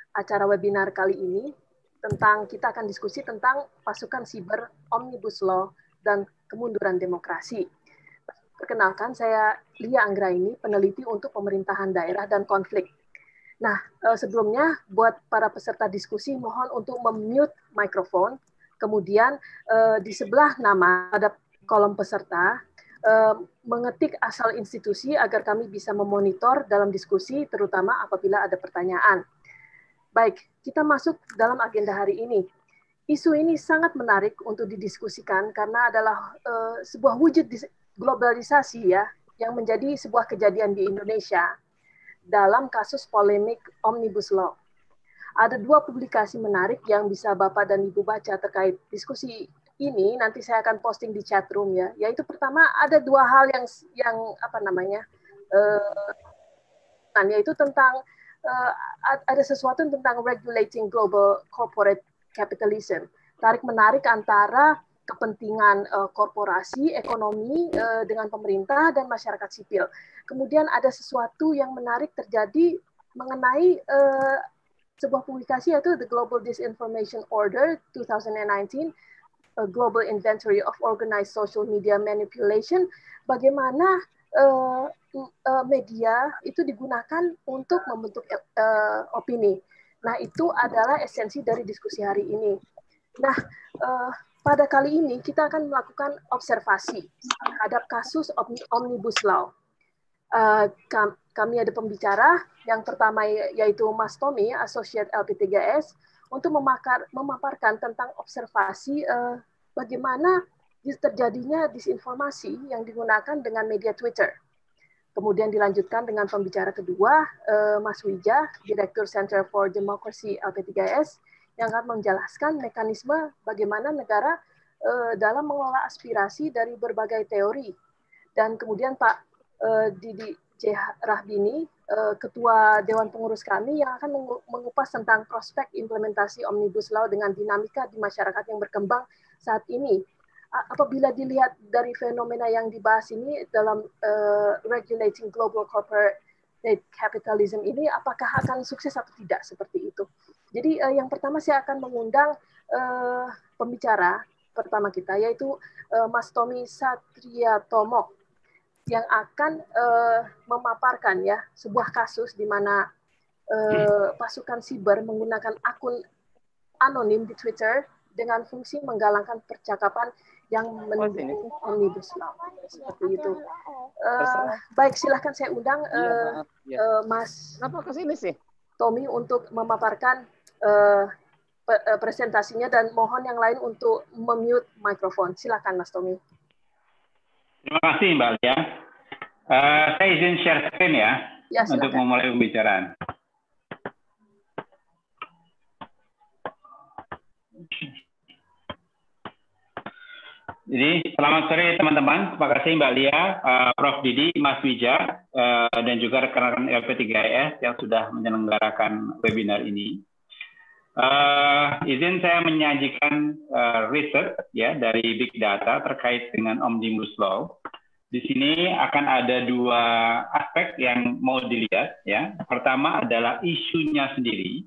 acara webinar kali ini kita akan diskusi tentang pasukan siber, Omnibus Law, dan kemunduran demokrasi. Perkenalkan, saya Lia Anggraini, peneliti untuk pemerintahan daerah dan konflik. Nah, sebelumnya buat para peserta diskusi mohon untuk mute mikrofon. Kemudian di sebelah nama pada kolom peserta mengetik asal institusi agar kami bisa memonitor dalam diskusi, terutama apabila ada pertanyaan. Baik, kita masuk dalam agenda hari ini. Isu ini sangat menarik untuk didiskusikan karena adalah sebuah wujud globalisasi ya, yang menjadi sebuah kejadian di Indonesia dalam kasus polemik Omnibus Law. Ada dua publikasi menarik yang bisa Bapak dan Ibu baca terkait diskusi ini. Nanti saya akan posting di chat room ya. Yaitu pertama ada dua hal yang apa namanya, yaitu tentang ada sesuatu tentang regulating global corporate capitalism, tarik menarik antara kepentingan korporasi, ekonomi dengan pemerintah dan masyarakat sipil. Kemudian ada sesuatu yang menarik terjadi mengenai sebuah publikasi yaitu The Global Disinformation Order 2019, a Global Inventory of Organized Social Media Manipulation, bagaimana media itu digunakan untuk membentuk opini. Nah, itu adalah esensi dari diskusi hari ini. Nah, pada kali ini kita akan melakukan observasi terhadap kasus Omnibus Law. Kami ada pembicara, yang pertama yaitu Mas Tommy, Associate LP3S, untuk memaparkan tentang observasi bagaimana terjadinya disinformasi yang digunakan dengan media Twitter. Kemudian dilanjutkan dengan pembicara kedua, Mas Wija, Direktur Center for Democracy LP3S, yang akan menjelaskan mekanisme bagaimana negara dalam mengelola aspirasi dari berbagai teori. Dan kemudian Pak Didi J. Rahbini, Ketua Dewan Pengurus kami, yang akan mengupas tentang prospek implementasi Omnibus Law dengan dinamika di masyarakat yang berkembang saat ini. Apabila dilihat dari fenomena yang dibahas ini dalam regulating global corporate capitalism ini, apakah akan sukses atau tidak seperti itu. Jadi yang pertama saya akan mengundang pembicara pertama kita, yaitu Mas Tommy Satriatomo, yang akan memaparkan ya sebuah kasus di mana pasukan siber menggunakan akun anonim di Twitter dengan fungsi menggalangkan percakapan yang mendukung Omnibus Law. Seperti itu. Baik, silahkan saya undang Mas Tommy untuk memaparkan presentasinya, dan mohon yang lain untuk memute mikrofon. Silakan Mas Tommy. Terima kasih Mbak Lia. Saya izin share screen ya untuk memulai pembicaraan. Jadi selamat sore teman-teman. Terima kasih Mbak Lia, Prof. Didi, Mas Wija, dan juga rekan-rekan LP3S yang sudah menyelenggarakan webinar ini. Izin saya menyajikan riset ya dari Big Data terkait dengan Omnibus Law. Di sini akan ada dua aspek yang mau dilihat ya. Pertama adalah isunya sendiri,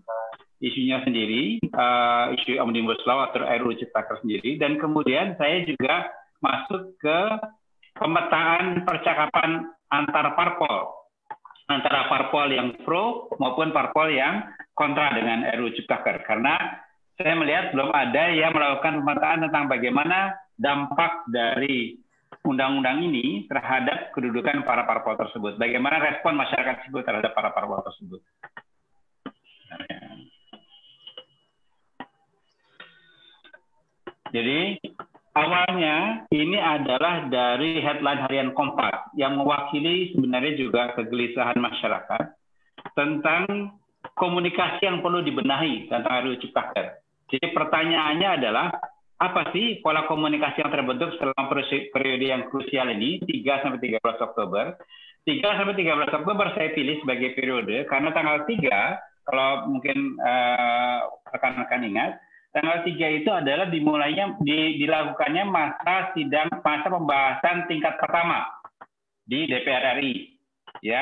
isu Omnibus Law atau RUU Ciptaker sendiri, dan kemudian saya juga masuk ke pemetaan percakapan antar parpol, antara parpol yang pro maupun parpol yang kontra dengan RUU Ciptaker, karena saya melihat belum ada yang melakukan pemetaan tentang bagaimana dampak dari undang-undang ini terhadap kedudukan para parpol tersebut, bagaimana respon masyarakat sipil terhadap para parpol tersebut. Jadi awalnya ini adalah dari headline harian Kompas yang mewakili sebenarnya juga kegelisahan masyarakat tentang komunikasi yang perlu dibenahi tentang RUU Ciptaker. Jadi pertanyaannya adalah, apa sih pola komunikasi yang terbentuk selama periode yang krusial ini, 3-13 Oktober. 3-13 Oktober saya pilih sebagai periode karena tanggal 3, kalau mungkin rekan-rekan ingat, tanggal 3 itu adalah dilakukannya masa pembahasan tingkat pertama di DPR RI, ya.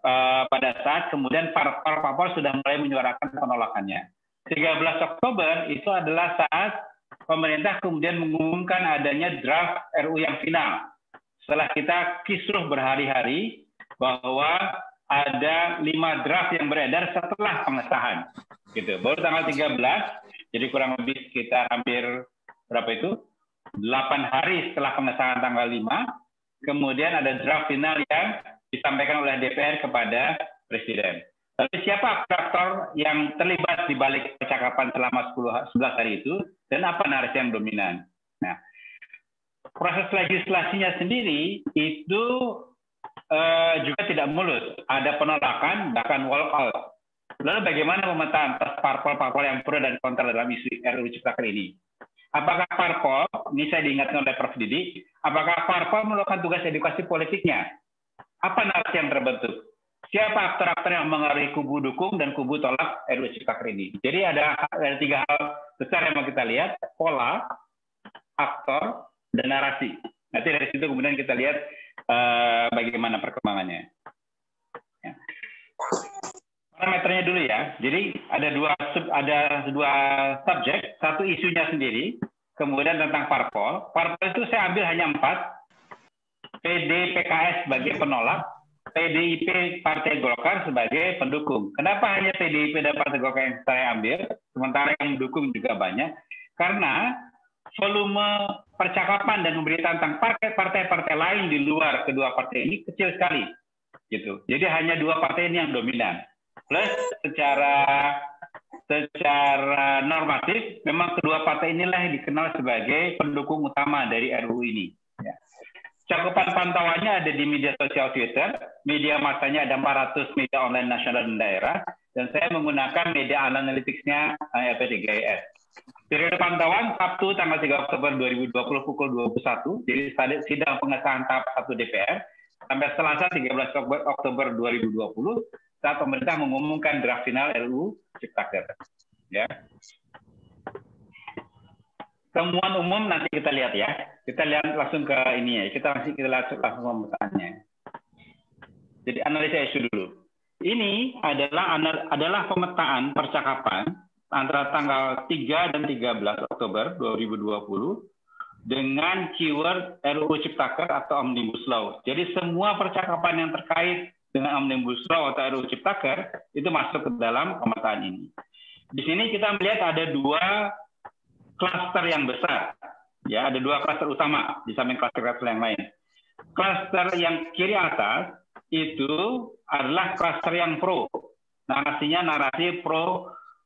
pada saat kemudian parpol sudah mulai menyuarakan penolakannya. 13 Oktober itu adalah saat pemerintah kemudian mengumumkan adanya draft RU yang final. Setelah kita kisruh berhari-hari bahwa ada 5 draft yang beredar setelah pengesahan. Gitu. Baru tanggal 13, jadi kurang lebih sekitar hampir berapa itu? 8 hari setelah pengesahan tanggal 5, kemudian ada draft final yang disampaikan oleh DPR kepada Presiden. Tapi siapa aktor yang terlibat di balik percakapan selama 11 hari itu, dan apa narasi yang dominan? Nah, proses legislasinya sendiri itu juga tidak mulus. Ada penolakan, bahkan walk out. Lalu bagaimana pemetaan atas parpol-parpol yang pro dan kontra dalam isu RUU Ciptaker ini? Apakah parpol, ini saya diingatkan oleh Prof. Didi, apakah parpol melakukan tugas edukasi politiknya? Apa narasi yang terbentuk? Siapa aktor-aktor yang mengaruhi kubu dukung dan kubu tolak RUU Ciptaker ini? Jadi ada 3 hal besar yang mau kita lihat, pola, aktor, dan narasi. Nanti dari situ kemudian kita lihat bagaimana perkembangannya. Ya. Parameternya dulu ya. Jadi ada dua subjek, satu isunya sendiri, kemudian tentang parpol. Parpol itu saya ambil hanya 4. PD PKS sebagai penolak, PDIP Partai Golkar sebagai pendukung. Kenapa hanya PDIP dan Partai Golkar yang saya ambil, sementara yang mendukung juga banyak? Karena volume percakapan dan pemberitaan tentang partai-partai lain di luar kedua partai ini kecil sekali, gitu. Jadi hanya 2 partai ini yang dominan. Plus secara normatif, memang kedua partai inilah yang dikenal sebagai pendukung utama dari RUU ini. Ya. Cakupan pantauannya ada di media sosial Twitter, media masanya ada 400 media online nasional dan daerah, dan saya menggunakan media analytics-nya LP3IS. Periode pantauan Sabtu tanggal 3 Oktober 2020 pukul 21, jadi sidang pengesahan tahap 1 DPR, sampai Selasa 13 Oktober 2020, saat pemerintah mengumumkan draft final RUU Ciptaker. Ya. Temuan umum nanti kita lihat ya. Kita lihat langsung ke ini ya. Kita langsung pemetaannya. Jadi analisa isu dulu. Ini adalah pemetaan percakapan antara tanggal 3 dan 13 Oktober 2020 dengan keyword RUU Ciptaker atau Omnibus Law. Jadi semua percakapan yang terkait dengan Omnibus Law atau RUU Ciptaker itu masuk ke dalam pemetaan ini. Di sini kita melihat ada 2 klaster yang besar. Ya, ada 2 klaster utama di samping klaster-klaster yang lain. Klaster yang kiri atas itu adalah klaster yang pro. Narasinya narasi pro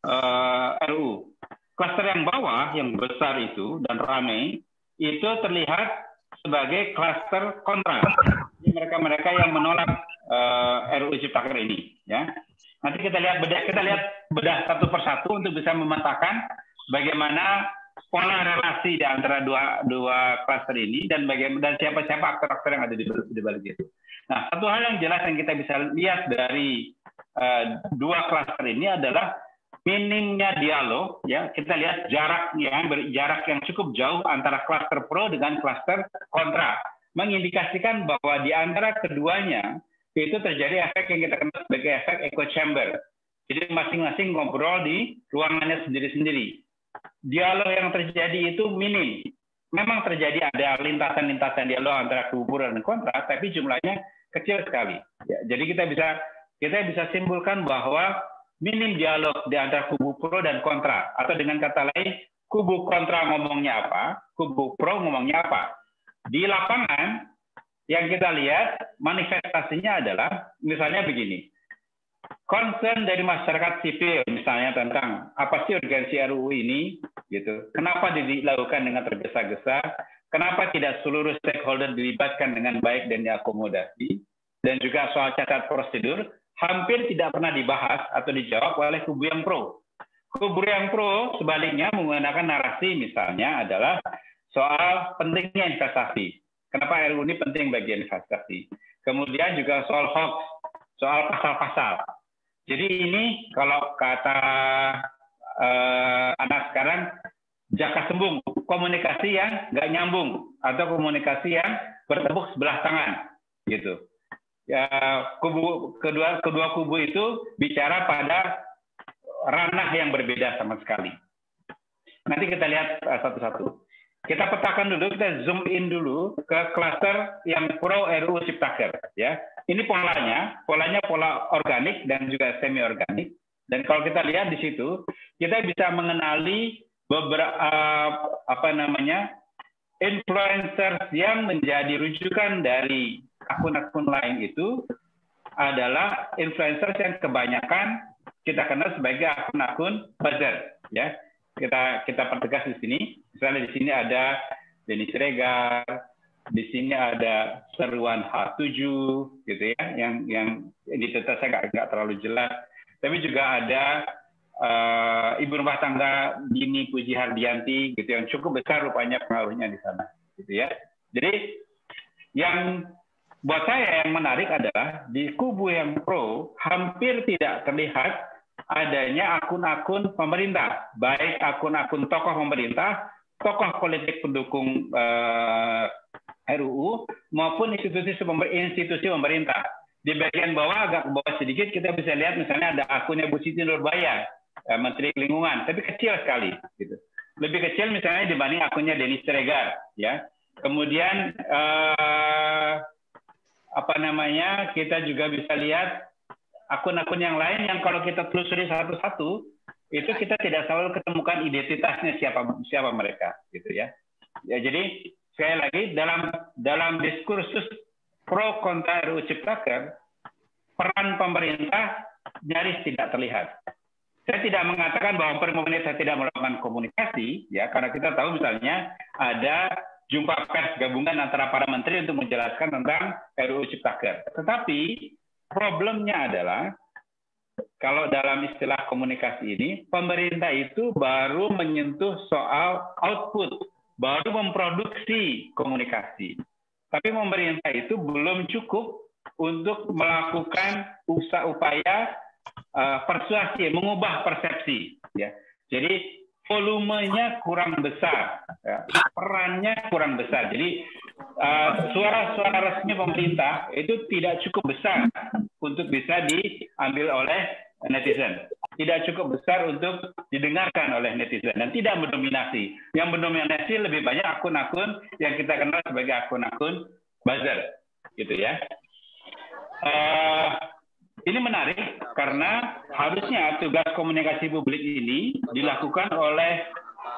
RUU. Klaster yang bawah, yang besar itu dan ramai, itu terlihat sebagai klaster kontra. Mereka-mereka yang menolak RUU Ciptaker ini. Ya. Nanti kita lihat bedah satu persatu untuk bisa memetakan bagaimana pola relasi di antara dua klaster ini dan siapa-siapa aktor-aktor yang ada di balik itu. Nah, satu hal yang jelas yang kita bisa lihat dari 2 klaster ini adalah minimnya dialog. Ya, kita lihat jarak yang cukup jauh antara klaster pro dengan klaster kontra, mengindikasikan bahwa di antara keduanya itu terjadi efek yang kita kenal sebagai efek echo chamber. Jadi masing-masing ngobrol di ruangannya sendiri-sendiri. Dialog yang terjadi itu minim. Memang terjadi ada lintasan-lintasan dialog antara kubu dan kontra, tapi jumlahnya kecil sekali. Ya, jadi kita bisa simpulkan bahwa minim dialog di antara kubu pro dan kontra. Atau dengan kata lain, kubu kontra ngomongnya apa, kubu pro ngomongnya apa. Di lapangan, yang kita lihat manifestasinya adalah misalnya begini. Concern dari masyarakat sipil misalnya tentang apa sih urgensi RUU ini, gitu. Kenapa dilakukan dengan tergesa-gesa? Kenapa tidak seluruh stakeholder dilibatkan dengan baik dan diakomodasi? Dan juga soal cacat prosedur hampir tidak pernah dibahas atau dijawab oleh kubu yang pro. Kubu yang pro sebaliknya menggunakan narasi misalnya adalah soal pentingnya investasi. Kenapa RUU ini penting bagi investasi? Kemudian juga soal hoax, soal pasal-pasal. Jadi ini kalau kata anak sekarang jaka sembung, komunikasi yang nggak nyambung atau komunikasi yang bertepuk sebelah tangan, gitu. ya, kedua kubu itu bicara pada ranah yang berbeda sama sekali. Nanti kita lihat satu-satu. Kita petakan dulu, kita zoom in dulu ke klaster yang pro RUU Ciptaker. Ya, ini polanya pola organik dan juga semi organik. Dan kalau kita lihat di situ, kita bisa mengenali beberapa influencer yang menjadi rujukan dari akun-akun lain itu adalah influencer yang kebanyakan kita kenal sebagai akun-akun buzzer. Ya, kita pertegas di sini. Misalnya di sini ada Denny Siregar, di sini ada Seruan H7, gitu ya, yang di data saya nggak terlalu jelas. Tapi juga ada ibu rumah tangga Dini Puji Hardianti, gitu, yang cukup besar rupanya pengaruhnya di sana, gitu ya. Jadi yang buat saya yang menarik adalah di kubu yang pro hampir tidak terlihat adanya akun-akun pemerintah, baik akun-akun tokoh pemerintah, tokoh politik pendukung RUU maupun institusi pemerintah. Di bagian bawah, agak ke bawah sedikit, kita bisa lihat misalnya ada akunnya Bu Siti Nurbaya, Menteri Lingkungan, tapi kecil sekali, gitu. Lebih kecil misalnya dibanding akunnya Denny Siregar, ya. Kemudian kita juga bisa lihat akun-akun yang lain yang kalau kita telusuri satu-satu, itu kita tidak selalu ketemukan identitasnya siapa mereka, gitu ya. Ya, jadi sekali lagi dalam diskursus pro kontra RUU Ciptaker, peran pemerintah nyaris tidak terlihat. Saya tidak mengatakan bahwa pemerintah tidak melakukan komunikasi, ya, karena kita tahu misalnya ada jumpa pers gabungan antara para menteri untuk menjelaskan tentang RUU Ciptaker. Tetapi problemnya adalah kalau dalam istilah komunikasi ini, pemerintah itu baru menyentuh soal output, baru memproduksi komunikasi. Tapi pemerintah itu belum cukup untuk melakukan upaya persuasi, mengubah persepsi. Ya. Jadi volumenya kurang besar, ya. Perannya kurang besar. Jadi suara-suara resmi pemerintah itu tidak cukup besar untuk bisa diambil oleh netizen. Tidak cukup besar untuk didengarkan oleh netizen dan tidak mendominasi. Yang mendominasi lebih banyak akun-akun yang kita kenal sebagai akun-akun buzzer, gitu ya. Ini menarik karena harusnya tugas komunikasi publik ini dilakukan oleh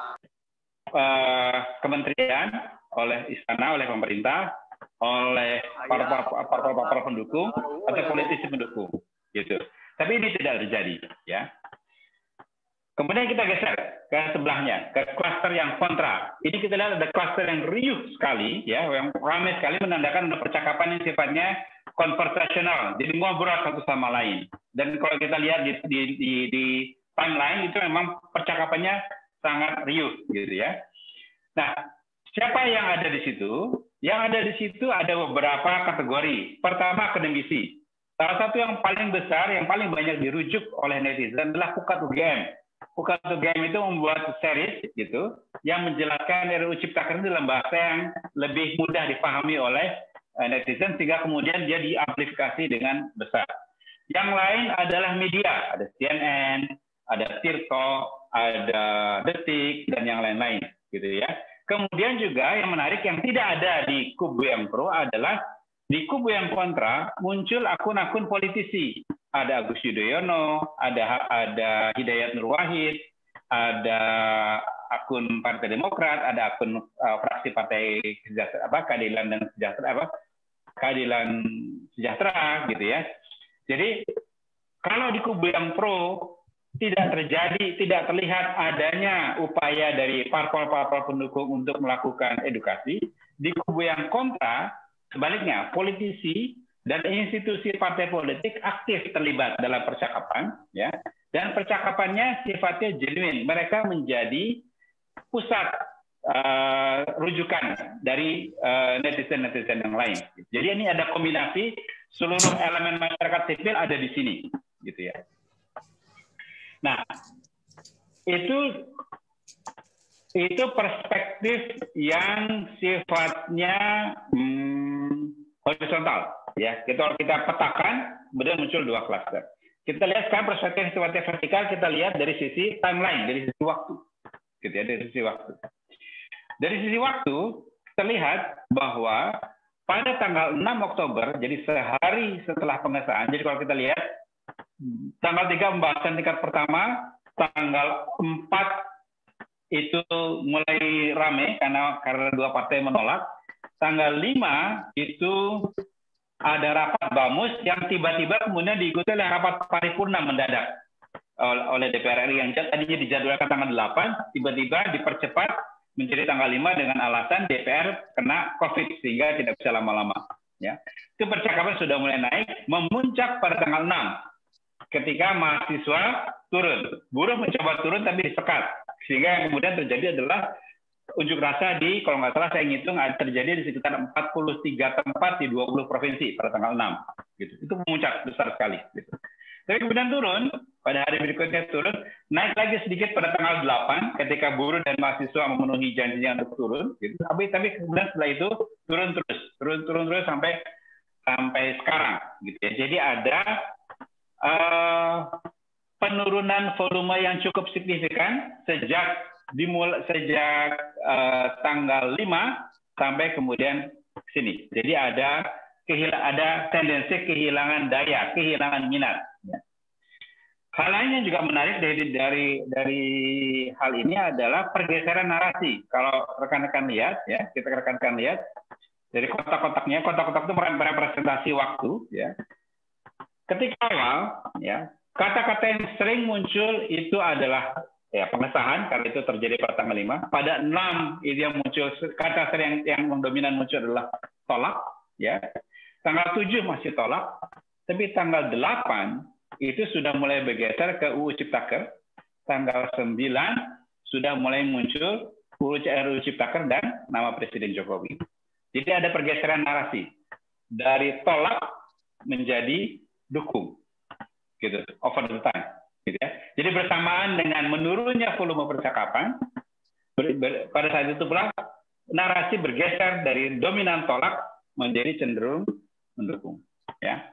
kementerian, oleh istana, oleh pemerintah, oleh para pendukung atau politisi pendukung, gitu. Tapi ini tidak terjadi, ya. Kemudian kita geser ke sebelahnya, ke klaster yang kontra. Ini kita lihat ada klaster yang riuh sekali, ya, yang ramai sekali, menandakan ada percakapan yang sifatnya konversasional, jadi ngobrol satu sama lain. Dan kalau kita lihat di timeline itu memang percakapannya sangat riuh, gitu ya. Nah, siapa yang ada di situ? Yang ada di situ ada beberapa kategori. Pertama, akademisi. Salah satu yang paling besar, yang paling banyak dirujuk oleh netizen adalah Pukat UGM. Pukat UGM itu membuat series, gitu, yang menjelaskan RUU Ciptaker dalam bahasa yang lebih mudah dipahami oleh netizen, sehingga kemudian dia diamplifikasi dengan besar. Yang lain adalah media, ada CNN, ada Tirto, ada Detik, dan yang lain-lain, gitu ya. Kemudian juga yang menarik yang tidak ada di kubu yang pro adalah di kubu yang kontra muncul akun-akun politisi. Ada Agus Yudhoyono, ada Hidayat Nur Wahid, ada akun Partai Demokrat, ada akun fraksi Partai Keadilan dan Keadilan Sejahtera, gitu ya. Jadi kalau di kubu yang pro tidak terlihat adanya upaya dari parpol-parpol pendukung untuk melakukan edukasi. Di kubu yang kontra, sebaliknya, politisi dan institusi partai politik aktif terlibat dalam percakapan, ya, dan percakapannya sifatnya genuine. Mereka menjadi pusat rujukan dari netizen-netizen yang lain. Jadi ini ada kombinasi seluruh elemen masyarakat sipil ada di sini, gitu ya. Nah, itu perspektif yang sifatnya horizontal, ya. Kalau kita petakan, kemudian muncul 2 klaster. Kita lihat sekarang perspektif sifatnya vertikal, kita lihat dari sisi timeline, dari sisi waktu. Gitu ya, dari sisi waktu. Dari sisi waktu, kita lihat bahwa pada tanggal 6 Oktober, jadi sehari setelah pengesahan, jadi kalau kita lihat, tanggal 3 pembahasan tingkat pertama, tanggal 4 itu mulai rame karena 2 partai menolak. Tanggal 5 itu ada rapat BAMUS yang tiba-tiba kemudian diikuti oleh rapat paripurna mendadak oleh DPR RI yang tadinya dijadwalkan tanggal 8, tiba-tiba dipercepat menjadi tanggal 5 dengan alasan DPR kena COVID sehingga tidak bisa lama-lama. Ya. Itu percakapan sudah mulai naik, memuncak pada tanggal 6 ketika mahasiswa turun. Buruh mencoba turun tapi disekat. Sehingga yang kemudian terjadi adalah unjuk rasa di, kalau nggak salah saya ngitung, terjadi di sekitar 43 tempat di 20 provinsi pada tanggal 6. Gitu. Itu memuncak besar sekali. Gitu. Tapi kemudian turun, pada hari berikutnya turun, naik lagi sedikit pada tanggal 8 ketika buruh dan mahasiswa memenuhi janjinya untuk turun. Gitu. Tapi kemudian setelah itu turun terus sampai sekarang. Gitu ya. Jadi ada penurunan volume yang cukup signifikan sejak tanggal 5 sampai kemudian sini. Jadi ada tendensi kehilangan daya, kehilangan minat. Hal lain yang juga menarik dari hal ini adalah pergeseran narasi. Kalau rekan-rekan lihat, ya, kita rekan-rekan lihat dari kotak-kotaknya, kotak-kotak itu merepresentasi waktu, ya. Ketika awal, ya, kata-kata yang sering muncul itu adalah ya pengesahan, karena itu terjadi pada tanggal 5. Pada 6 itu yang muncul, kata sering yang mendominan muncul adalah tolak. Ya. Tanggal 7 masih tolak, tapi tanggal 8 itu sudah mulai bergeser ke UU Ciptaker. Tanggal 9 sudah mulai muncul RUU Ciptaker dan nama Presiden Jokowi. Jadi ada pergeseran narasi. Dari tolak menjadi dukung. Gitu, over the time. Gitu ya. Jadi bersamaan dengan menurunnya volume percakapan, pada saat itu pula narasi bergeser dari dominan tolak menjadi cenderung mendukung. Ya.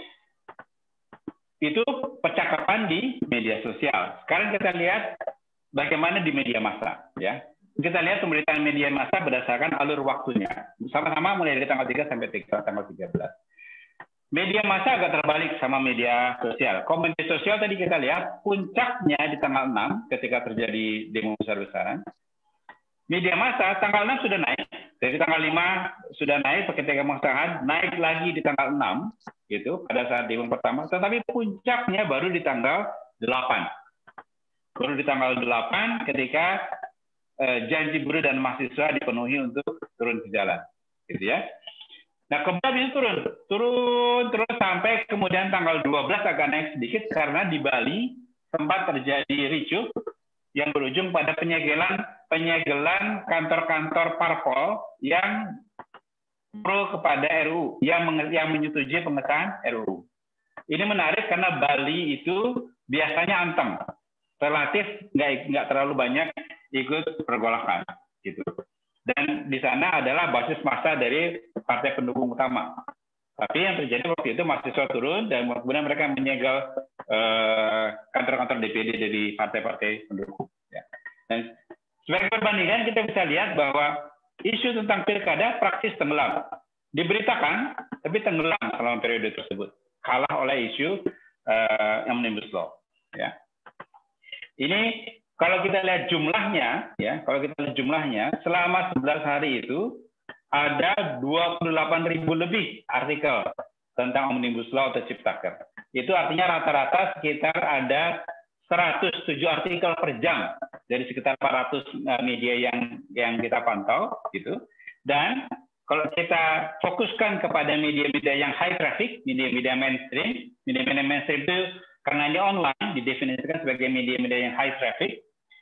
Itu percakapan di media sosial. Sekarang kita lihat bagaimana di media massa. Ya. Kita lihat pemberitaan media massa berdasarkan alur waktunya. Sama-sama mulai dari tanggal 3 sampai tanggal 13. Media massa agak terbalik sama media sosial. Media sosial tadi kita lihat puncaknya di tanggal 6 ketika terjadi demo besar-besaran. Media massa tanggal 6 sudah naik. Dari tanggal 5 sudah naik ketika pengesahan, naik lagi di tanggal 6 gitu pada saat demo pertama, tetapi puncaknya baru di tanggal 8. Baru di tanggal 8 ketika janji buruh dan mahasiswa dipenuhi untuk turun ke jalan. Gitu ya. Nah, kemudian turun terus sampai kemudian tanggal 12 agak naik sedikit karena di Bali sempat terjadi ricuh yang berujung pada penyegelan kantor-kantor parpol yang pro kepada RUU, yang menyetujui pengesahan RUU. Ini menarik karena Bali itu biasanya anteng, relatif nggak terlalu banyak ikut pergolakan, gitu. Dan di sana adalah basis massa dari partai pendukung utama. Tapi yang terjadi waktu itu mahasiswa turun dan kemudian mereka menyegel kantor-kantor DPD dari partai-partai pendukung. Ya. Dan sebagai perbandingan kita bisa lihat bahwa isu tentang pilkada praktis tenggelam. Diberitakan, tapi tenggelam selama periode tersebut. Kalah oleh isu Omnibus Law. Ya. Ini kalau kita lihat jumlahnya, ya, selama 11 hari itu ada 28.000 lebih artikel tentang Omnibus Law atau Ciptaker. Itu artinya rata-rata sekitar ada 107 artikel per jam dari sekitar 400 media yang kita pantau, gitu. Dan kalau kita fokuskan kepada media-media yang high traffic, media-media mainstream itu karena ini online didefinisikan sebagai media-media yang high traffic.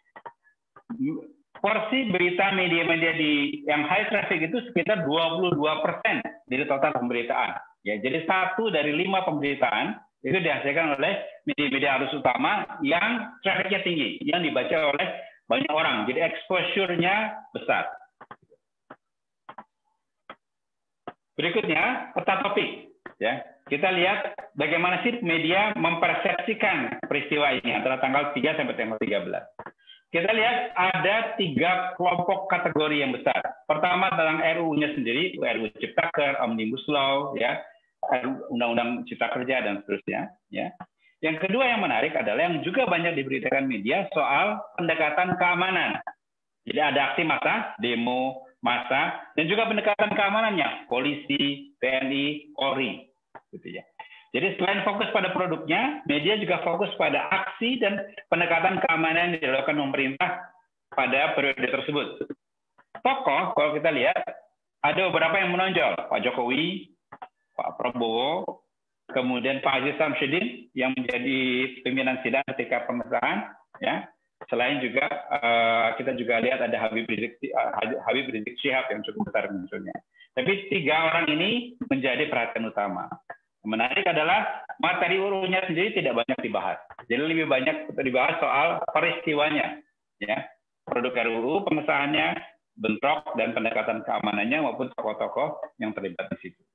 Porsi berita media-media yang high traffic itu sekitar 22% dari total pemberitaan. Ya, jadi 1 dari 5 pemberitaan itu dihasilkan oleh media-media arus utama yang trafficnya tinggi, yang dibaca oleh banyak orang. Jadi exposure-nya besar. Berikutnya, peta topik. Ya, kita lihat bagaimana sih media mempersepsikan peristiwa ini antara tanggal 3 sampai tanggal 13. Kita lihat ada 3 kelompok kategori yang besar. Pertama tentang RUU-nya sendiri, RUU Ciptaker, Omnibus Law, ya, Undang-Undang Cipta Kerja dan seterusnya. Ya. Yang kedua yang menarik adalah yang juga banyak diberitakan media soal pendekatan keamanan. Jadi ada aksi massa, demo massa, dan juga pendekatan keamanannya, polisi, TNI, Polri, gitu ya. Jadi selain fokus pada produknya, media juga fokus pada aksi dan pendekatan keamanan yang dilakukan pemerintah pada periode tersebut. Tokoh, kalau kita lihat, ada beberapa yang menonjol. Pak Jokowi, Pak Prabowo, kemudian Pak Aziz Samsudin yang menjadi pimpinan sidang ketika pengesahan. Ya. Selain juga, kita juga lihat ada Habib Rizik Syihab yang cukup besar munculnya. Tapi 3 orang ini menjadi perhatian utama. Menarik adalah materi RUU-nya sendiri tidak banyak dibahas. Jadi lebih banyak dibahas soal peristiwanya, ya, produk RUU, pengesahannya, bentrok dan pendekatan keamanannya maupun tokoh-tokoh yang terlibat di situ.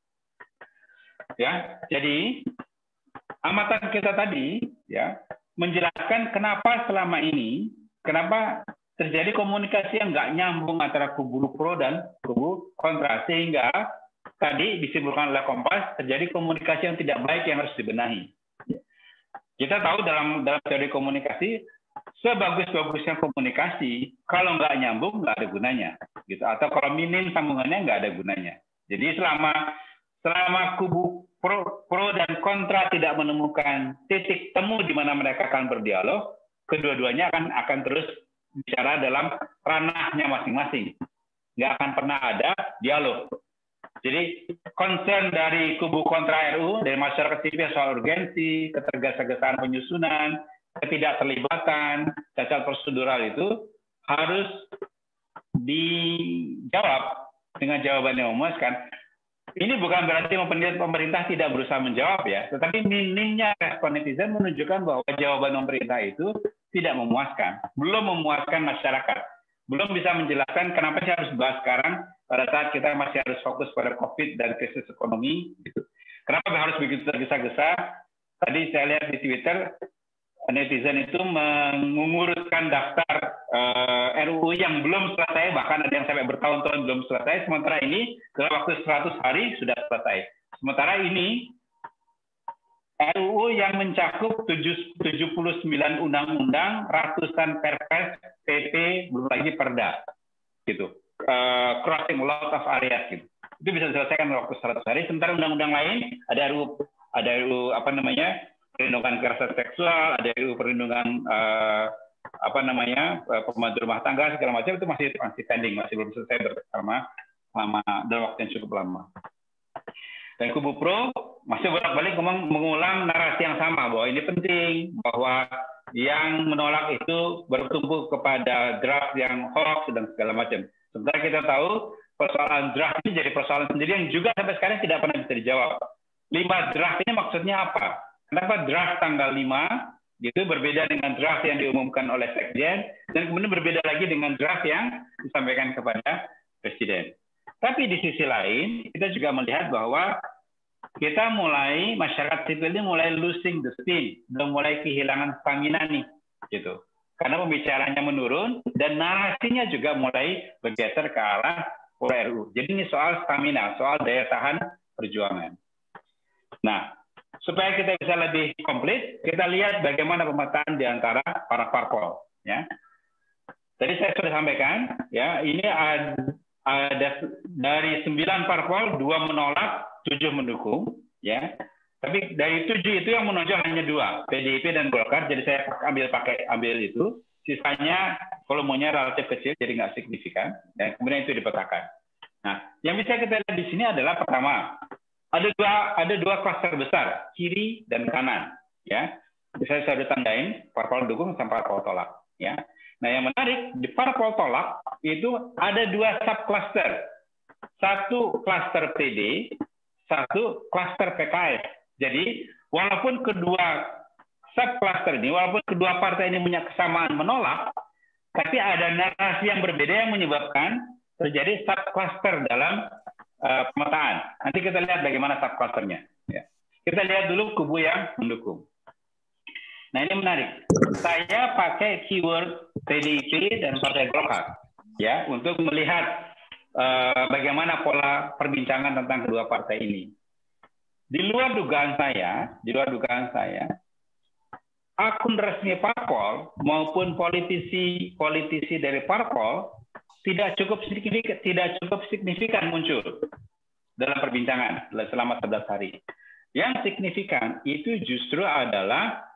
Ya, jadi amatan kita tadi, ya, menjelaskan kenapa selama ini, kenapa terjadi komunikasi yang nggak nyambung antara kubu pro dan kubu kontra, sehingga tadi disimpulkan oleh Kompas terjadi komunikasi yang tidak baik yang harus dibenahi. Kita tahu dalam teori komunikasi, sebagus-bagusnya komunikasi, kalau nggak nyambung nggak ada gunanya, gitu. Atau kalau minim sambungannya nggak ada gunanya. Jadi selama kubu pro dan kontra tidak menemukan titik temu di mana mereka akan berdialog, kedua-duanya akan terus bicara dalam ranahnya masing-masing. Nggak akan pernah ada dialog. Jadi concern dari kubu kontra RUU, dari masyarakat sipil soal urgensi, ketergesa-gesaan penyusunan, ketidakterlibatan, cacat prosedural itu harus dijawab dengan jawaban yang memuaskan. Ini bukan berarti pemerintah tidak berusaha menjawab ya, tetapi minimnya respon netizen menunjukkan bahwa jawaban pemerintah itu tidak memuaskan, belum memuaskan masyarakat, belum bisa menjelaskan kenapa sih harus bahas sekarang pada saat kita masih harus fokus pada COVID dan krisis ekonomi. Gitu. Kenapa harus begitu tergesa-gesa? Tadi saya lihat di Twitter, netizen itu mengurutkan daftar RUU yang belum selesai, bahkan ada yang sampai bertahun-tahun belum selesai, sementara ini dalam waktu 100 hari sudah selesai. Sementara ini, RUU yang mencakup 79 undang-undang, ratusan perpres, PP, belum lagi perda. Gitu. Crossing a lot of areas. Gitu. Itu bisa diselesaikan dalam waktu 100 hari, sementara undang-undang lain, ada RUU perlindungan kekerasan seksual, ada RUU perlindungan pembantu rumah tangga segala macam, itu masih pending, masih belum selesai lama dalam waktu yang cukup lama. Dan kubu pro masih bolak-balik mengulang narasi yang sama bahwa ini penting, bahwa yang menolak itu bertumbuh kepada draft yang hoax dan segala macam. Sementara kita tahu persoalan draft ini jadi persoalan sendiri yang juga sampai sekarang tidak pernah bisa dijawab. 5 draft ini maksudnya apa? Kenapa draft tanggal 5 itu berbeda dengan draft yang diumumkan oleh Sekjen, dan kemudian berbeda lagi dengan draft yang disampaikan kepada Presiden. Tapi di sisi lain, kita juga melihat bahwa masyarakat sipil ini mulai losing the steam, sudah mulai kehilangan stamina nih, gitu. Karena pembicaranya menurun, dan narasinya juga mulai bergeser ke arah RUU. Jadi ini soal stamina, soal daya tahan perjuangan. Nah, supaya kita bisa lebih komplit, kita lihat bagaimana pemetaan di antara para parpol. Ya. Tadi saya sudah sampaikan, ya, ini ada dari 9 parpol, 2 menolak, 7 mendukung. Ya. Tapi dari 7 itu yang menonjol hanya 2, PDIP dan Golkar. Jadi saya ambil itu. Sisanya volumenya relatif kecil, jadi nggak signifikan. Dan kemudian itu dipetakan. Nah, yang bisa kita lihat di sini adalah pertama, ada dua klaster besar, kiri dan kanan, ya. Bisa saya udah tandain parpol dukung sama parpol tolak, ya. Nah, yang menarik di parpol tolak itu ada 2 subcluster, satu klaster PD, satu klaster PKS. Jadi walaupun kedua subcluster ini, walaupun kedua partai ini punya kesamaan menolak, tapi ada narasi yang berbeda yang menyebabkan terjadi subcluster dalam pemetaan. Nanti kita lihat bagaimana subclusternya. Ya. Kita lihat dulu kubu yang mendukung. Nah ini menarik. Saya pakai keyword PDIP dan Partai Golkar ya untuk melihat bagaimana pola perbincangan tentang kedua partai ini. Di luar dugaan saya, akun resmi parpol maupun politisi dari parpol tidak cukup signifikan muncul dalam perbincangan selama 11 hari. Yang signifikan itu justru adalah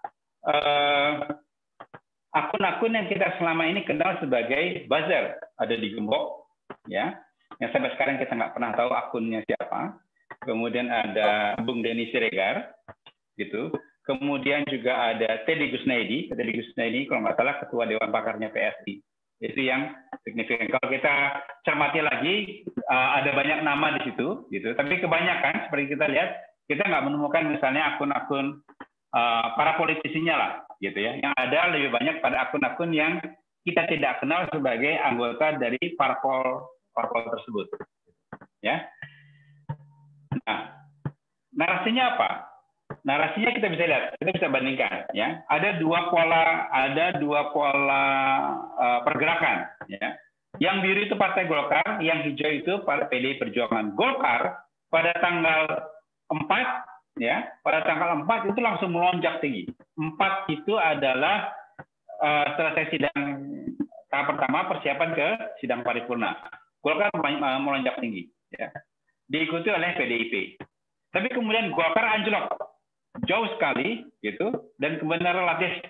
akun-akun yang kita selama ini kenal sebagai buzzer. Ada di Gembok, ya, yang sampai sekarang kita nggak pernah tahu akunnya siapa. Kemudian ada Bung Denny Siregar, gitu. Kemudian juga ada Teddy Gusnaidi. Teddy Gusnaidi kalau nggak salah ketua Dewan Pakarnya PSI. Itu yang signifikan. Kalau kita cermati lagi, ada banyak nama di situ, gitu. Tapi kebanyakan seperti kita lihat, kita nggak menemukan misalnya akun-akun para politisinya lah, gitu ya. Yang ada lebih banyak pada akun-akun yang kita tidak kenal sebagai anggota dari parpol tersebut, ya. Nah, narasinya apa? Narasinya kita bisa lihat, kita bisa bandingkan, ya. Ada dua pola pergerakan, ya. Yang biru itu Partai Golkar, yang hijau itu PDI Perjuangan. Golkar pada tanggal 4, ya, pada tanggal 4 itu langsung melonjak tinggi. 4 itu adalah selesai sidang tahap pertama, persiapan ke sidang paripurna. Golkar melonjak tinggi, ya. Diikuti oleh PDIP. Tapi kemudian Golkar anjlok jauh sekali, gitu, dan kemudian relatif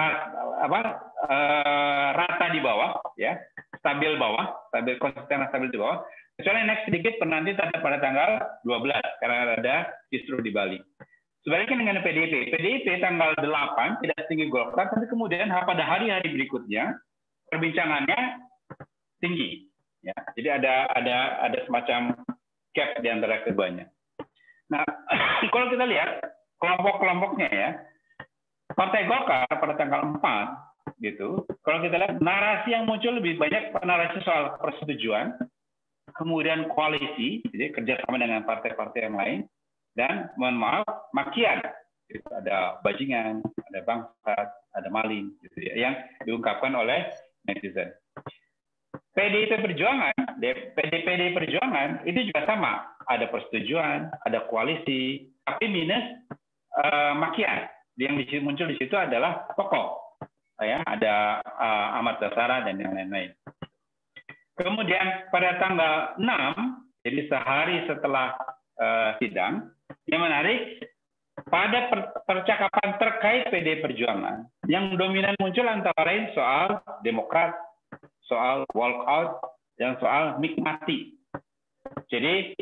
rata di bawah, ya, stabil konsisten stabil di bawah. Kecuali naik sedikit nanti pada tanggal 12 karena ada justru di Bali. Sebaliknya dengan PDIP tanggal 8 tidak tinggi Golkar, tapi kemudian pada hari-hari berikutnya perbincangannya tinggi. Ya, jadi ada semacam gap di antara keduanya. Nah, kalau kita lihat kelompok-kelompoknya ya, Partai Golkar pada tanggal 4 gitu, kalau kita lihat narasi yang muncul lebih banyak narasi soal persetujuan, kemudian koalisi, jadi kerjasama dengan partai-partai yang lain, dan mohon maaf makian, gitu. Ada bajingan, ada bangsat, ada maling, gitu ya, yang diungkapkan oleh netizen. PDI Perjuangan itu juga sama, ada persetujuan, ada koalisi, tapi minus makian. Yang muncul di situ adalah tokoh, ya, ada Ahmad Basara dan yang lain-lain. Kemudian pada tanggal 6, jadi sehari setelah sidang, yang menarik pada percakapan terkait PDI Perjuangan, yang dominan muncul antara lain soal Demokrat, soal walkout, dan soal nikmati. Jadi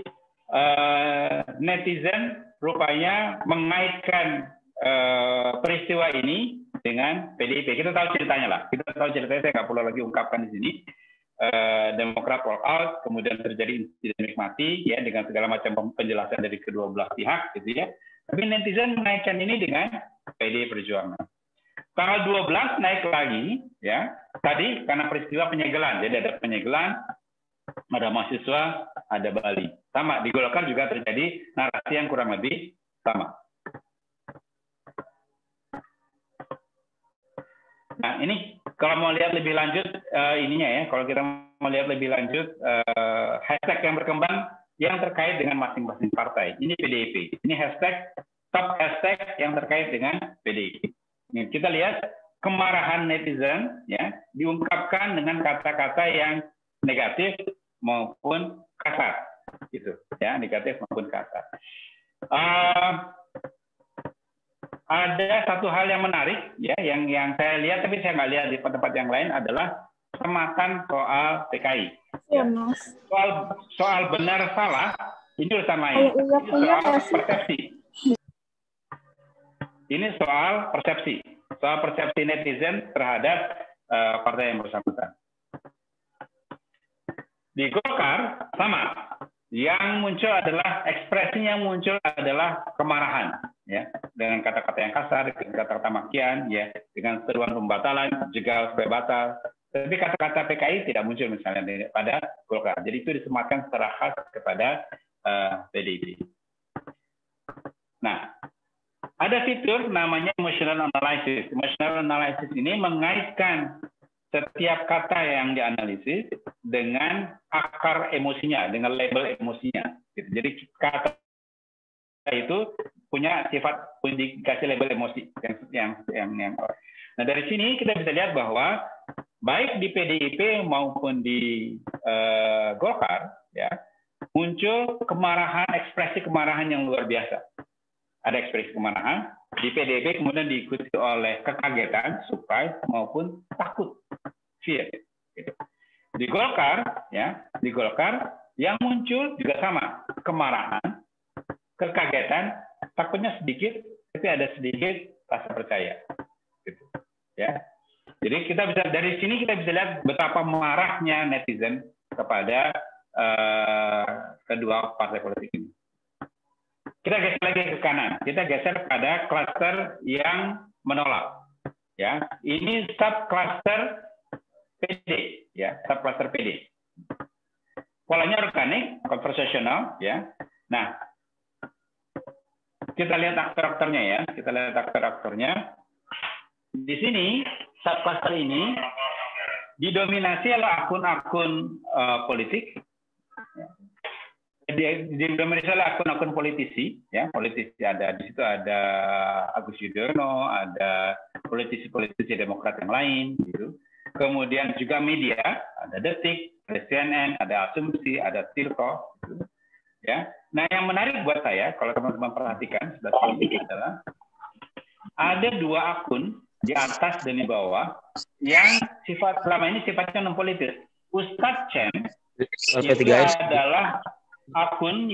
netizen rupanya mengaitkan peristiwa ini dengan PDIP. Kita tahu ceritanya, saya nggak perlu lagi ungkapkan di sini. Demokrat walkout, kemudian terjadi insiden nikmati, ya, dengan segala macam penjelasan dari kedua belah pihak, gitu ya. Tapi netizen mengaitkan ini dengan PDI Perjuangan. Tanggal 12 naik lagi, ya. Tadi karena peristiwa penyegelan, jadi ada penyegelan, ada mahasiswa, ada Bali. Sama, di Golkar juga terjadi narasi yang kurang lebih sama. Nah, ini kalau mau lihat lebih lanjut ininya ya, kalau kita mau lihat lebih lanjut hashtag yang berkembang yang terkait dengan masing-masing partai. Ini PDIP. Ini top hashtag yang terkait dengan PDIP. Ini kita lihat kemarahan netizen ya diungkapkan dengan kata-kata yang negatif maupun kasar, gitu ya, negatif maupun kasar. Ada satu hal yang menarik ya, yang saya lihat tapi saya nggak lihat di tempat yang lain adalah kesempatan soal PKI. Ya, Mas. Soal benar salah ini urusan lain. Ini soal persepsi. Ini soal persepsi netizen terhadap partai yang bersangkutan. Di Golkar sama, yang muncul adalah ekspresinya muncul adalah kemarahan, ya, dengan kata-kata yang kasar, dengan kata-kata makian, ya, dengan seruan pembatalan, jegal supaya batal. Tapi kata-kata PKI tidak muncul misalnya pada Golkar. Jadi itu disematkan secara khas kepada PDIP. Nah, ada fitur namanya emotional analysis. Emotional analysis ini mengaitkan setiap kata yang dianalisis dengan akar emosinya, dengan label emosinya. Jadi kata itu punya sifat indikasi label emosi yang. Nah, dari sini kita bisa lihat bahwa baik di PDIP maupun di Golkar, ya, muncul kemarahan, ekspresi kemarahan yang luar biasa. Ada ekspresi kemarahan di PDIP, kemudian diikuti oleh kekagetan, surprise maupun takut, fear. Gitu. Di Golkar, ya, di Golkar yang muncul juga sama, kemarahan, kekagetan, takutnya sedikit, tapi ada sedikit rasa percaya. Gitu. Ya. Jadi kita bisa dari sini kita bisa lihat betapa marahnya netizen kepada kedua partai politik ini. Kita geser lagi ke kanan. Kita geser pada klaster yang menolak. Ya, ini subcluster PD, ya, subcluster PD. Polanya organik, konversasional, ya. Nah, kita lihat aktor-aktornya ya. Kita lihat aktor-aktornya. Di sini subcluster ini didominasi oleh akun-akun politik. Didominasi oleh akun-akun politisi, ya, politisi ada di situ, ada Agus Yudhoyono, ada politisi-politisi Demokrat yang lain, gitu. Kemudian juga media, ada Detik, ada CNN, ada Asumsi, ada Tirto, gitu. Ya. Nah, yang menarik buat saya, kalau teman-teman perhatikan, sebelah sini adalah ada dua akun di atas dan di bawah yang selama ini sifatnya non politis. Ustadz Chen itu adalah akun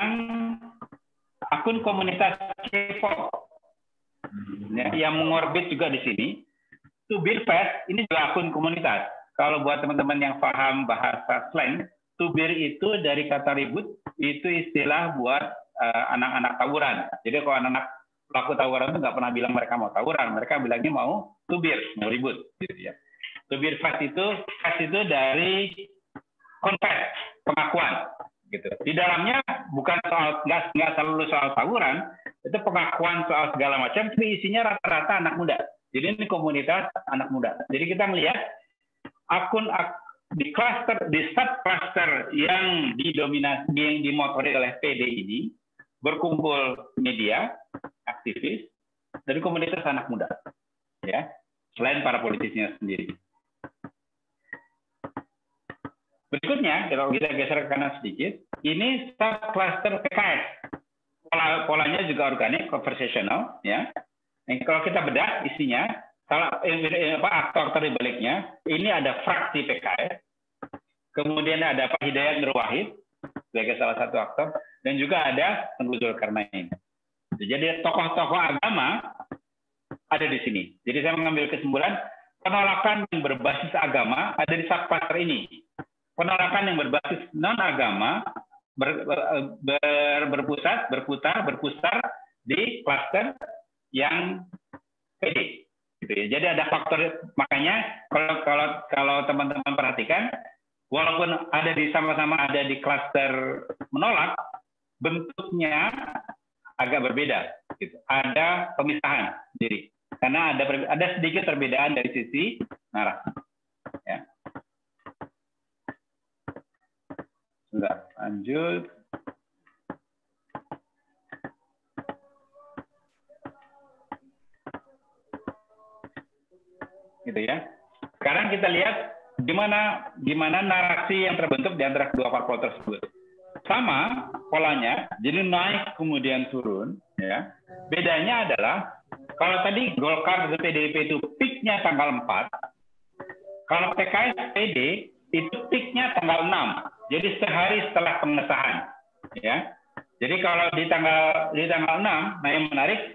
komunitas K-pop, ya, yang mengorbit juga di sini. Tubir Fest ini juga akun komunitas. Kalau buat teman-teman yang paham bahasa slang, tubir itu dari kata ribut, itu istilah buat anak-anak tawuran. Jadi kalau anak-anak pelaku tawuran itu nggak pernah bilang mereka mau tawuran, mereka bilangnya mau tubir, mau ribut, gitu ya. Tubir Fest itu dari confess, pengakuan. Gitu. Di dalamnya bukan soal nggak selalu soal tawuran, itu pengakuan soal segala macam, tapi isinya rata-rata anak muda. Jadi ini komunitas anak muda. Jadi kita melihat akun di subcluster yang didominasi, yang dimotori oleh PD ini berkumpul media, aktivis dari komunitas anak muda, ya, selain para politisinya sendiri. Berikutnya, kalau kita geser ke kanan sedikit, ini subcluster PKS. Polanya juga organik, konversasional, ya. Nah, kalau kita bedah isinya, aktor di baliknya, ini ada fraksi PKS, kemudian ada Pak Hidayat Nur Wahid sebagai salah satu aktor, dan juga ada Tengku Zulkarnain. Jadi tokoh-tokoh agama ada di sini. Jadi saya mengambil kesimpulan, penolakan yang berbasis agama ada di subcluster ini. Penolakan yang berbasis non-agama berpusar di klaster yang PD. Gitu ya. Jadi ada faktor, makanya kalau teman-teman perhatikan, walaupun ada sama-sama ada di klaster menolak, bentuknya agak berbeda. Gitu. Ada pemisahan diri, karena ada sedikit perbedaan dari sisi narasi. Ya. Sudah, lanjut. Gitu ya. Sekarang kita lihat gimana narasi yang terbentuk di antara kedua parpol tersebut. Sama polanya, jadi naik kemudian turun. Ya. Bedanya adalah kalau tadi Golkar dan PDIP itu peaknya tanggal 4, kalau PKS PD itu peaknya tanggal 6. Jadi sehari setelah pengesahan, ya. Jadi kalau di tanggal 6, nah yang menarik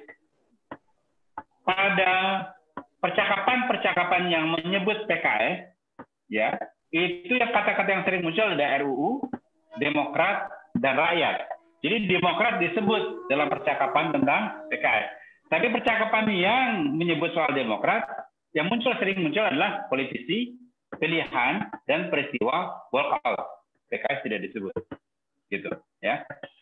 pada percakapan yang menyebut PKS, ya, itu yang kata-kata yang sering muncul ada RUU, Demokrat, dan rakyat. Jadi Demokrat disebut dalam percakapan tentang PKS. Tapi percakapan yang menyebut soal Demokrat, yang sering muncul adalah politisi, pilihan, dan peristiwa walkout. PKS tidak disebut, gitu, ya.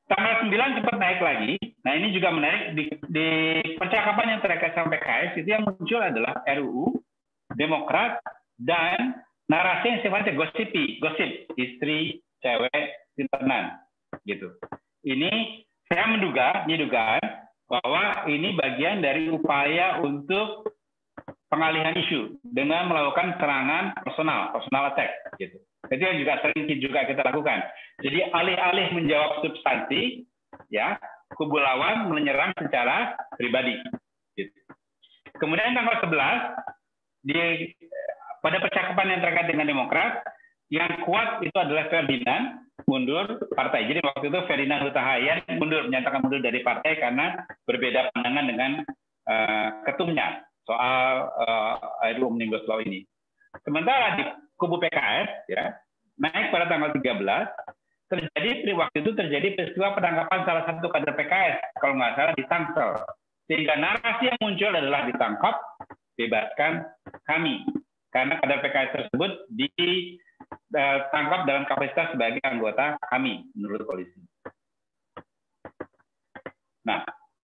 Tanggal 9 cepat naik lagi. Nah ini juga menarik, di percakapan yang terkait sama PKS itu yang muncul adalah RUU, Demokrat, dan narasi yang sifatnya gosip, istri, cewek, simpenan, gitu. Ini saya menduga, bahwa ini bagian dari upaya untuk pengalihan isu dengan melakukan serangan personal attack, gitu. Itu yang juga sering kita lakukan. Jadi alih-alih menjawab substansi, ya kubu lawan menyerang secara pribadi. Gitu. Kemudian tanggal 11 pada percakapan yang terkait dengan Demokrat, yang kuat itu adalah Ferdinand mundur partai. Jadi waktu itu Ferdinand Huta Hayan menyatakan mundur dari partai karena berbeda pandangan dengan ketumnya soal RUU Omnibus Law ini. Sementara di kubu PKS, ya, naik pada tanggal 13, waktu itu terjadi peristiwa penangkapan salah satu kader PKS, kalau nggak salah di Tangsel. Sehingga narasi yang muncul adalah ditangkap, bebaskan kami. Karena kader PKS tersebut ditangkap dalam kapasitas sebagai anggota kami, menurut polisi. Nah,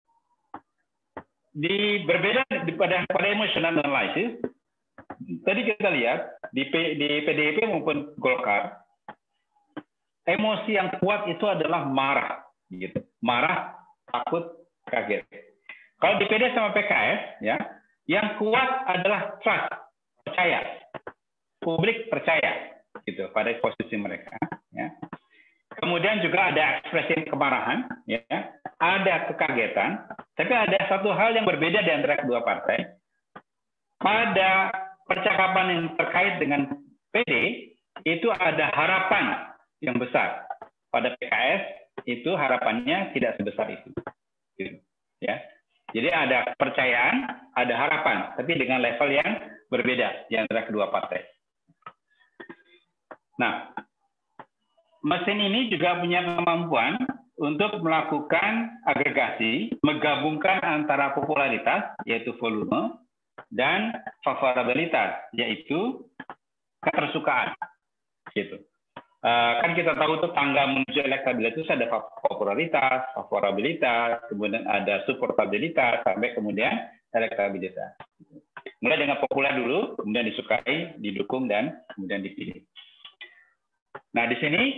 berbeda pada emotional analysis, tadi kita lihat di PDIP maupun Golkar, emosi yang kuat itu adalah marah, gitu. Marah, takut, kaget. Kalau di PD sama PKS, ya, yang kuat adalah trust, percaya, publik percaya, gitu, pada posisi mereka. Ya. Kemudian juga ada ekspresi kemarahan, ya, ada kekagetan, tapi ada satu hal yang berbeda di antara kedua partai. Pada percakapan yang terkait dengan PD, itu ada harapan yang besar. Pada PKS, itu harapannya tidak sebesar itu. Gitu. Ya. Jadi ada kepercayaan, ada harapan, tapi dengan level yang berbeda di antara kedua partai. Nah, mesin ini juga punya kemampuan untuk melakukan agregasi, menggabungkan antara popularitas, yaitu volume, dan favorabilitas, yaitu ketersukaan. Gitu. Kan kita tahu tuh tangga menuju elektabilitas ada popularitas, favorabilitas, kemudian ada supportabilitas, sampai kemudian elektabilitas. Mulai dengan populer dulu, kemudian disukai, didukung, dan kemudian dipilih. Nah, di sini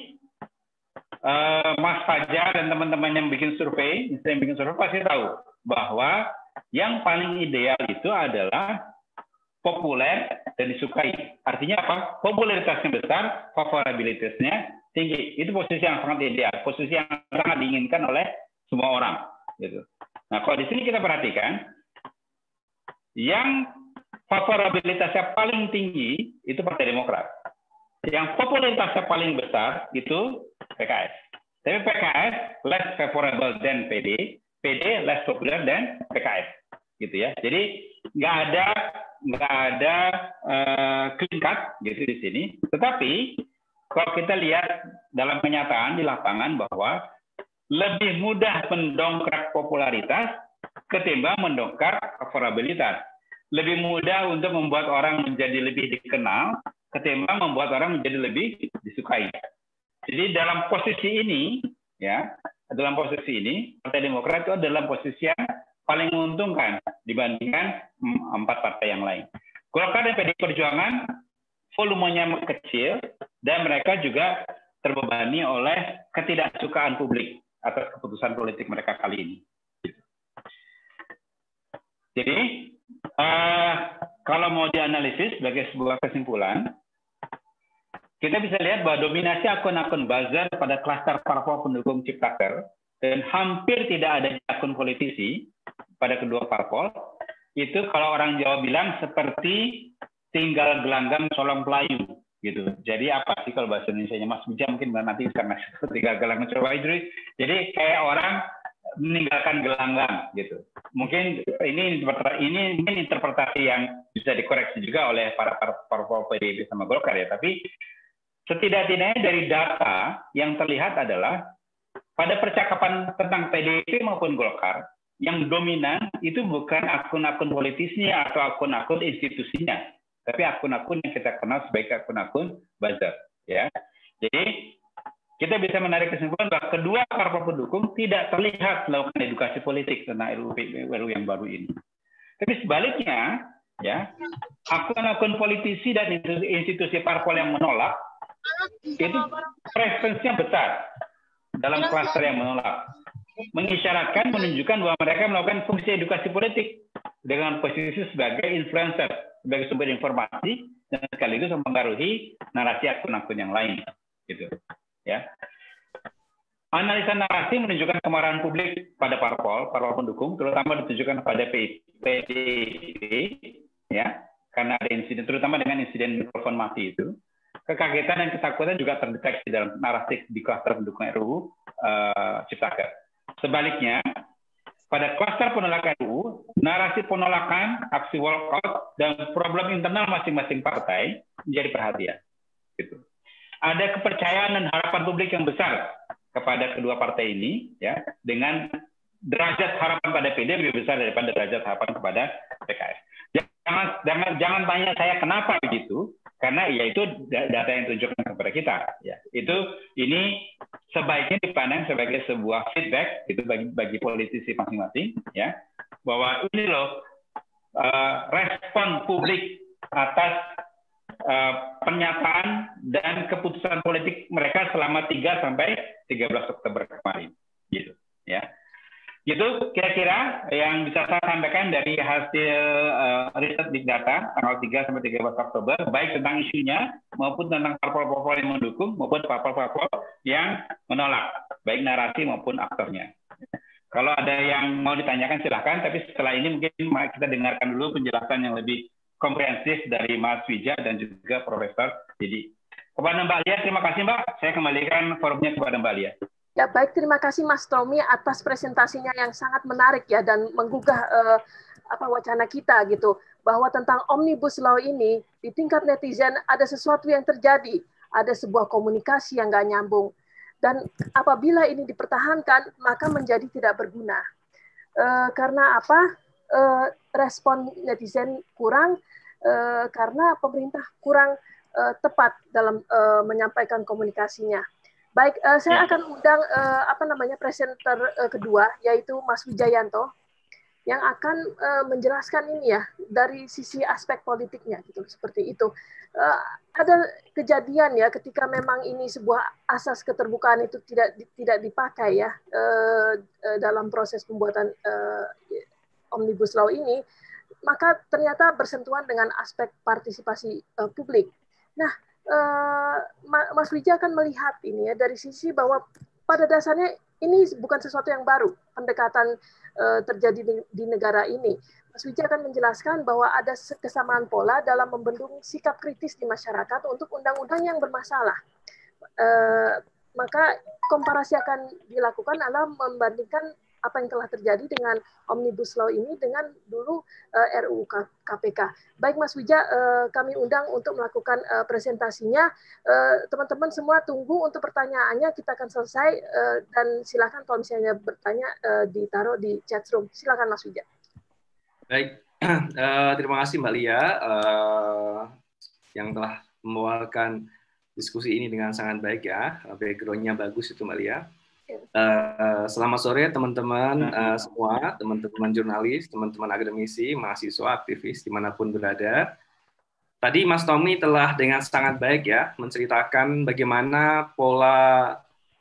Mas Fajar dan teman-teman yang bikin survei pasti tahu bahwa yang paling ideal itu adalah populer dan disukai. Artinya apa? Popularitasnya besar, favorabilitasnya tinggi. Itu posisi yang sangat ideal, posisi yang sangat diinginkan oleh semua orang. Gitu. Nah, kalau di sini kita perhatikan, yang favorabilitasnya paling tinggi itu Partai Demokrat. Yang popularitasnya paling besar itu PKS. Tapi PKS less favorable than PD, PD less popular than PKS. Gitu ya. Jadi nggak ada clean cut gitu di sini. Tetapi kalau kita lihat dalam kenyataan di lapangan bahwa lebih mudah mendongkrak popularitas ketimbang mendongkrak favorabilitas. Lebih mudah untuk membuat orang menjadi lebih dikenal ketimbang membuat orang menjadi lebih disukai. Jadi dalam posisi ini, ya, Partai Demokrat itu dalam posisi yang paling menguntungkan dibandingkan 4 partai yang lain. Golkar dan PDI Perjuangan volumenya kecil dan mereka juga terbebani oleh ketidaksukaan publik atas keputusan politik mereka kali ini. Jadi kalau mau dianalisis sebagai sebuah kesimpulan, kita bisa lihat bahwa dominasi akun-akun buzzer pada klaster parpol pendukung Ciptaker dan hampir tidak ada akun politisi pada kedua parpol, itu kalau orang Jawa bilang seperti tinggal gelanggang colong pelayu, gitu. Jadi apa sih kalau bahasa Indonesianya, Mas Bija mungkin nanti bisa ngasih tinggal gelanggang colong pelayu. Jadi kayak orang meninggalkan gelanggang, gitu. Mungkin ini interpretasi yang bisa dikoreksi juga oleh para parpol PDIP sama Golkar ya, tapi setidak-tidaknya dari data yang terlihat adalah pada percakapan tentang PDIP maupun Golkar, yang dominan itu bukan akun-akun politisnya atau akun-akun institusinya, tapi akun-akun yang kita kenal sebagai akun-akun buzzer. Ya. Jadi kita bisa menarik kesimpulan bahwa kedua parpol pendukung tidak terlihat melakukan edukasi politik tentang RUU yang baru ini. Tapi sebaliknya, ya, akun-akun politisi dan institusi parpol yang menolak itu preferensinya besar dalam klaster yang menolak, mengisyaratkan, menunjukkan bahwa mereka melakukan fungsi edukasi politik dengan posisi sebagai influencer, sebagai sumber informasi dan sekaligus mempengaruhi narasi akun-akun yang lain, gitu. Ya, analisa narasi menunjukkan kemarahan publik pada parpol pendukung, terutama ditujukan pada PDIP, ya, karena ada insiden, terutama dengan insiden mikrofon mati itu. Kekagetan dan ketakutan juga terdeteksi dalam narasi di klaster pendukung RUU Ciptaker. Sebaliknya, pada klaster penolakan RUU, narasi penolakan, aksi walkout, dan problem internal masing-masing partai menjadi perhatian. Gitu. Ada kepercayaan dan harapan publik yang besar kepada kedua partai ini, ya, dengan derajat harapan pada PD lebih besar daripada derajat harapan kepada PKS. Jangan tanya saya kenapa begitu, karena ya itu data yang tunjukkan kepada kita. Ya, ini sebaiknya dipandang sebagai sebuah feedback itu bagi politisi masing-masing, ya, bahwa ini loh respon publik atas pernyataan dan keputusan politik mereka selama 3 sampai 13 Oktober kemarin, gitu, ya. Itu kira-kira yang bisa saya sampaikan dari hasil riset Big Data tanggal 3 sampai 13 Oktober, baik tentang isunya maupun tentang parpol-parpol yang mendukung maupun parpol-parpol yang menolak, baik narasi maupun aktornya. Kalau ada yang mau ditanyakan silahkan, tapi setelah ini mungkin kita dengarkan dulu penjelasan yang lebih komprehensif dari Mas Wija dan juga Profesor Didi. Kepada Mbak Lia, terima kasih Mbak. Saya kembalikan forumnya kepada Mbak Lia. Ya, baik, terima kasih Mas Tommy atas presentasinya yang sangat menarik ya dan menggugah wacana kita gitu, bahwa tentang Omnibus Law ini di tingkat netizen ada sesuatu yang terjadi, ada sebuah komunikasi yang nggak nyambung, dan apabila ini dipertahankan maka menjadi tidak berguna. Karena apa? Respon netizen kurang karena pemerintah kurang tepat dalam menyampaikan komunikasinya. Baik, saya akan undang presenter kedua, yaitu Mas Wijayanto, yang akan menjelaskan ini ya dari sisi aspek politiknya, gitu, seperti itu. Ada kejadian ya ketika memang ini sebuah asas keterbukaan itu tidak dipakai ya dalam proses pembuatan Omnibus Law ini, maka ternyata bersentuhan dengan aspek partisipasi publik. Nah, Mas Wija akan melihat ini ya dari sisi bahwa pada dasarnya ini bukan sesuatu yang baru, pendekatan terjadi di negara ini. Mas Wija akan menjelaskan bahwa ada kesamaan pola dalam membendung sikap kritis di masyarakat untuk undang-undang yang bermasalah. Maka komparasi akan dilakukan adalah membandingkan apa yang telah terjadi dengan Omnibus Law ini dengan dulu RUU KPK. Baik Mas Wija, kami undang untuk melakukan presentasinya. Teman-teman semua tunggu untuk pertanyaannya, kita akan selesai dan silakan kalau misalnya bertanya ditaruh di chat room. Silakan Mas Wija. Baik, terima kasih Mbak Lia yang telah membawakan diskusi ini dengan sangat baik ya. Background-nya bagus itu Mbak Lia. Selamat sore teman-teman semua, teman-teman jurnalis, teman-teman akademisi, mahasiswa, aktivis dimanapun berada. Tadi Mas Tommy telah dengan sangat baik ya menceritakan bagaimana pola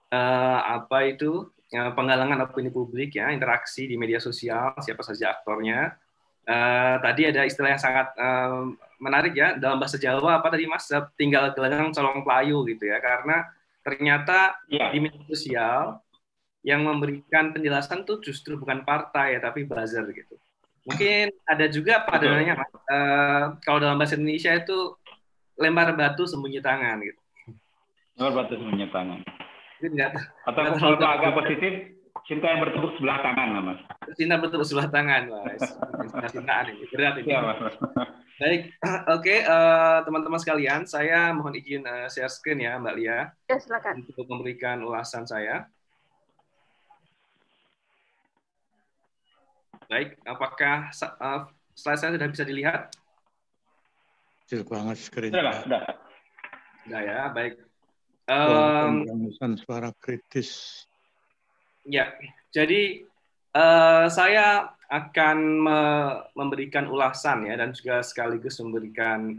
penggalangan opini publik ya, interaksi di media sosial, siapa saja aktornya. Tadi ada istilah yang sangat menarik ya dalam bahasa Jawa, apa tadi Mas, tinggal gelanggang colong pelayu gitu ya, karena ternyata di media sosial yang memberikan penjelasan tuh justru bukan partai ya, tapi buzzer gitu. Mungkin ada juga padanannya, kalau dalam bahasa Indonesia itu lempar batu sembunyi tangan gitu. Lempar batu sembunyi tangan. Atau kalau agak positif, cinta yang bertepuk sebelah tangan, Mas. Cinta bertepuk sebelah tangan, Mas. Cintaan ini berat ini. Ya, baik, oke, teman-teman sekalian, saya mohon izin share screen ya, Mbak Lia. Ya, silakan. Untuk memberikan ulasan saya. Baik, apakah slide saya sudah bisa dilihat? Kecil banget screen. Sudah. Sudah ya, baik. Pemberangusan suara kritis. Ya, jadi saya akan memberikan ulasan ya, dan juga sekaligus memberikan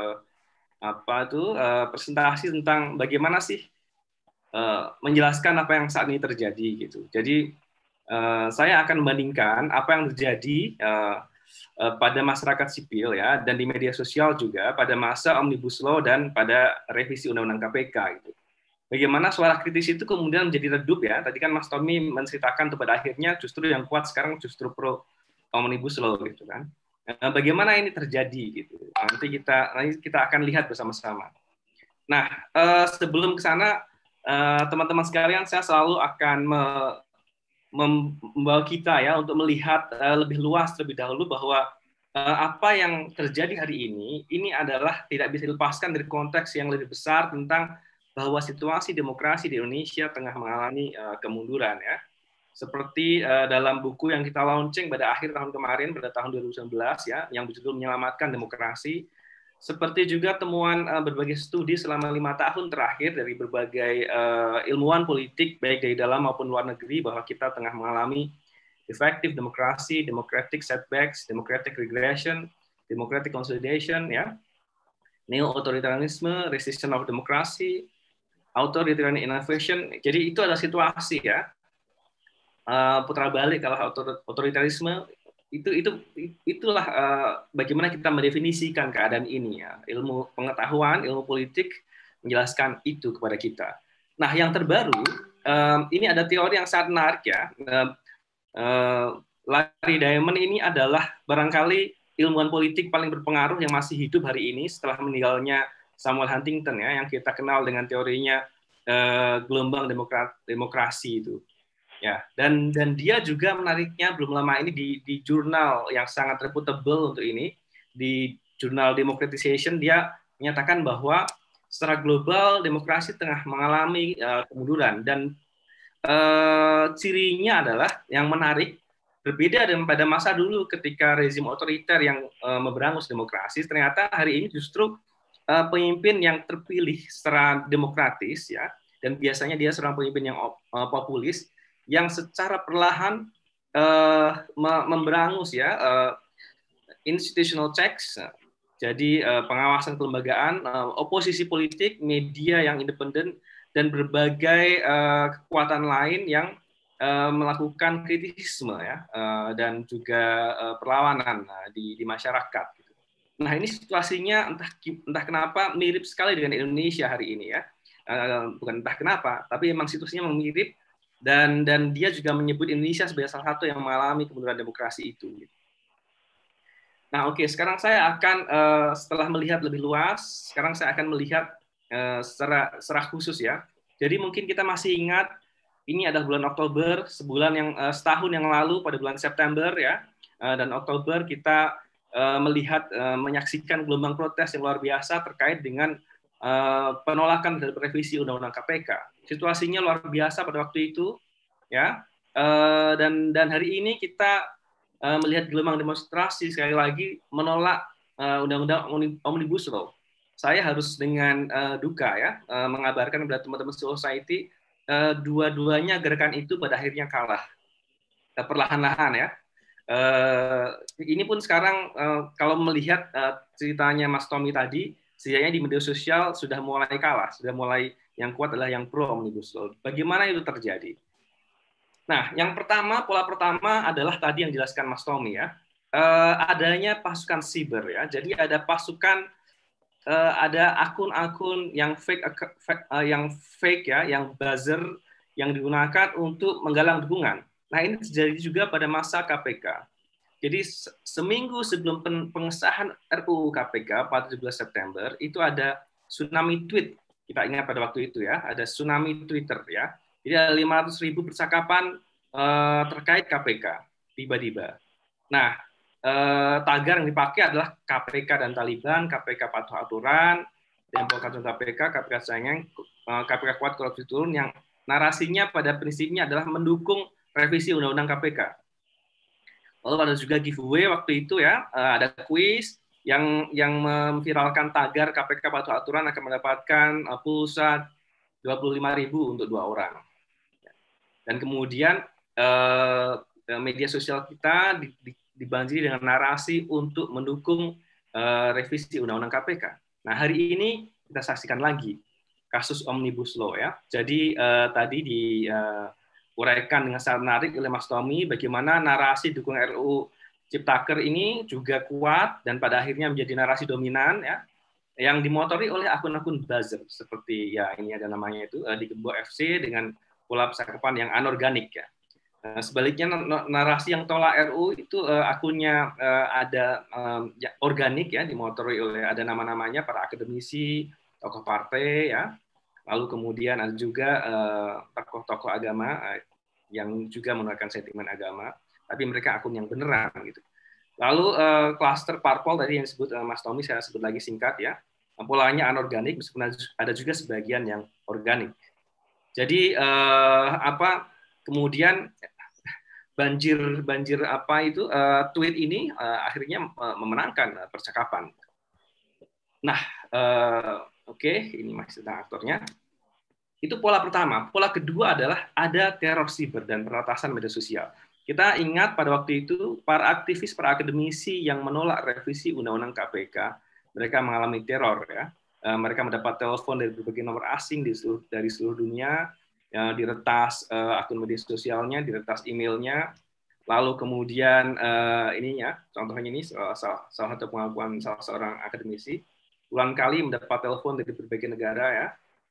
presentasi tentang bagaimana sih menjelaskan apa yang saat ini terjadi gitu. Jadi saya akan membandingkan apa yang terjadi pada masyarakat sipil ya, dan di media sosial juga pada masa Omnibus Law dan pada revisi Undang-Undang KPK gitu. Bagaimana suara kritis itu kemudian menjadi redup ya. Tadi kan Mas Tommy menceritakan pada akhirnya justru yang kuat sekarang justru pro Omnibus Law gitu kan. Bagaimana ini terjadi gitu. Nanti kita akan lihat bersama-sama. Nah, sebelum ke sana teman-teman sekalian, saya selalu akan membawa kita ya untuk melihat lebih luas terlebih dahulu bahwa apa yang terjadi hari ini adalah tidak bisa dilepaskan dari konteks yang lebih besar tentang bahwa situasi demokrasi di Indonesia tengah mengalami kemunduran ya. Seperti dalam buku yang kita launching pada akhir tahun kemarin, pada tahun 2019 ya, yang berjudul Menyelamatkan Demokrasi. Seperti juga temuan berbagai studi selama 5 tahun terakhir dari berbagai ilmuwan politik, baik dari dalam maupun luar negeri, bahwa kita tengah mengalami effective demokrasi, democratic setbacks, democratic regression, democratic consolidation, ya, neo-authoritarianisme, resistance of democracy, authoritarian innovation. Jadi itu adalah situasi ya, putar balik kalau otoritarisme itulah bagaimana kita mendefinisikan keadaan ini ya. Ilmu pengetahuan, ilmu politik menjelaskan itu kepada kita. Nah, yang terbaru ini ada teori yang sangat menarik ya. Larry Diamond ini adalah barangkali ilmuwan politik paling berpengaruh yang masih hidup hari ini setelah meninggalnya Samuel Huntington ya, yang kita kenal dengan teorinya gelombang demokrasi itu. Ya, dan dia juga menariknya belum lama ini di jurnal yang sangat reputable untuk ini, di jurnal Democratization, dia menyatakan bahwa secara global demokrasi tengah mengalami kemunduran, dan cirinya adalah yang menarik, berbeda dengan pada masa dulu ketika rezim otoriter yang memberangus demokrasi, ternyata hari ini justru pemimpin yang terpilih secara demokratis ya, dan biasanya dia seorang pemimpin yang populis yang secara perlahan memberangus ya institutional checks, jadi pengawasan kelembagaan, oposisi politik, media yang independen, dan berbagai kekuatan lain yang melakukan kritisisme ya, dan juga perlawanan di masyarakat. Nah, ini situasinya entah kenapa mirip sekali dengan Indonesia hari ini ya. Bukan entah kenapa, tapi memang situasinya mirip, dan dia juga menyebut Indonesia sebagai salah satu yang mengalami kemunduran demokrasi itu. Nah, oke, sekarang saya akan setelah melihat lebih luas, sekarang saya akan melihat secara khusus ya. Jadi mungkin kita masih ingat ini adalah bulan Oktober, setahun yang lalu pada bulan September ya, dan Oktober kita menyaksikan gelombang protes yang luar biasa terkait dengan penolakan dari revisi Undang-Undang KPK. Situasinya luar biasa pada waktu itu, ya. Dan hari ini kita melihat gelombang demonstrasi sekali lagi menolak Undang-Undang Omnibus Law. Saya harus dengan duka ya mengabarkan kepada teman-teman civil society, dua-duanya gerakan itu pada akhirnya kalah perlahan-lahan ya. Ini pun sekarang kalau melihat ceritanya Mas Tommy tadi, setidaknya di media sosial sudah mulai kalah, sudah mulai yang kuat adalah yang pro Omnibus Law. Bagaimana itu terjadi? Nah, pola pertama adalah tadi yang dijelaskan Mas Tommy ya, adanya pasukan siber ya. Jadi ada pasukan, ada akun-akun yang fake ya, yang buzzer yang digunakan untuk menggalang dukungan. Nah, ini terjadi juga pada masa KPK. Jadi seminggu sebelum pengesahan RUU KPK pada 17 September, itu ada tsunami tweet. Kita ingat pada waktu itu ya, ada tsunami Twitter ya. Jadi ada 500.000 percakapan terkait KPK, tiba-tiba. Nah, tagar yang dipakai adalah KPK dan Taliban, KPK patuh aturan, Demokrat KPK, KPK sayang, KPK kuat korupsi turun, yang narasinya pada prinsipnya adalah mendukung revisi Undang-Undang KPK. Lalu ada juga giveaway waktu itu ya, ada kuis yang memviralkan tagar KPK patuh aturan akan mendapatkan pulsa 25.000 untuk 2 orang. Dan kemudian media sosial kita dibanjiri dengan narasi untuk mendukung revisi Undang-Undang KPK. Nah, hari ini kita saksikan lagi kasus Omnibus Law ya. Jadi tadi diuraikan dengan sangat menarik oleh Mas Tommy bagaimana narasi dukung RUU Ciptaker ini juga kuat dan pada akhirnya menjadi narasi dominan ya, yang dimotori oleh akun-akun buzzer seperti ya ini ada namanya itu di Gembok FC dengan pola percakapan yang anorganik ya. Sebaliknya narasi yang tolak RU itu akunnya ada organik ya, dimotori oleh ada nama-namanya para akademisi, tokoh partai ya. Lalu kemudian ada juga tokoh-tokoh agama yang juga menggunakan sentimen agama, tapi mereka akun yang beneran gitu. Lalu klaster parpol tadi yang disebut Mas Tommy, saya sebut lagi singkat ya. Polanya anorganik meskipun ada juga sebagian yang organik. Jadi kemudian banjir apa itu tweet ini akhirnya memenangkan percakapan. Nah, oke, ini masih tentang aktornya. Itu pola pertama. Pola kedua adalah ada teror siber dan peretasan media sosial. Kita ingat pada waktu itu para aktivis, para akademisi yang menolak revisi Undang-Undang KPK, mereka mengalami teror ya. Mereka mendapat telepon dari berbagai nomor asing dari seluruh dunia, diretas akun media sosialnya, diretas emailnya. Lalu kemudian contohnya ini salah satu pengakuan salah seorang akademisi, ulang kali mendapat telepon dari berbagai negara ya.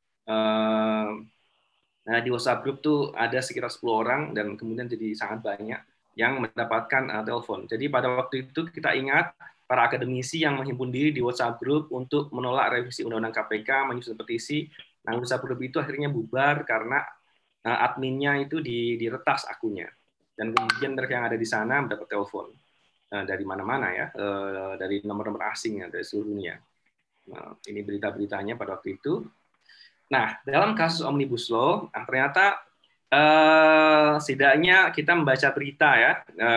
Nah, di WhatsApp group tuh ada sekitar 10 orang dan kemudian jadi sangat banyak yang mendapatkan telepon. Jadi pada waktu itu kita ingat para akademisi yang menghimpun diri di WhatsApp group untuk menolak revisi Undang-Undang KPK, menyusun petisi. Nah, WhatsApp group itu akhirnya bubar karena adminnya itu diretas akunnya. Dan kemudian mereka yang ada di sana mendapat telepon dari mana-mana ya, dari nomor-nomor asing ya, dari seluruh dunia. Nah, ini berita-beritanya pada waktu itu. Nah, dalam kasus Omnibus Law, ternyata setidaknya kita membaca berita ya,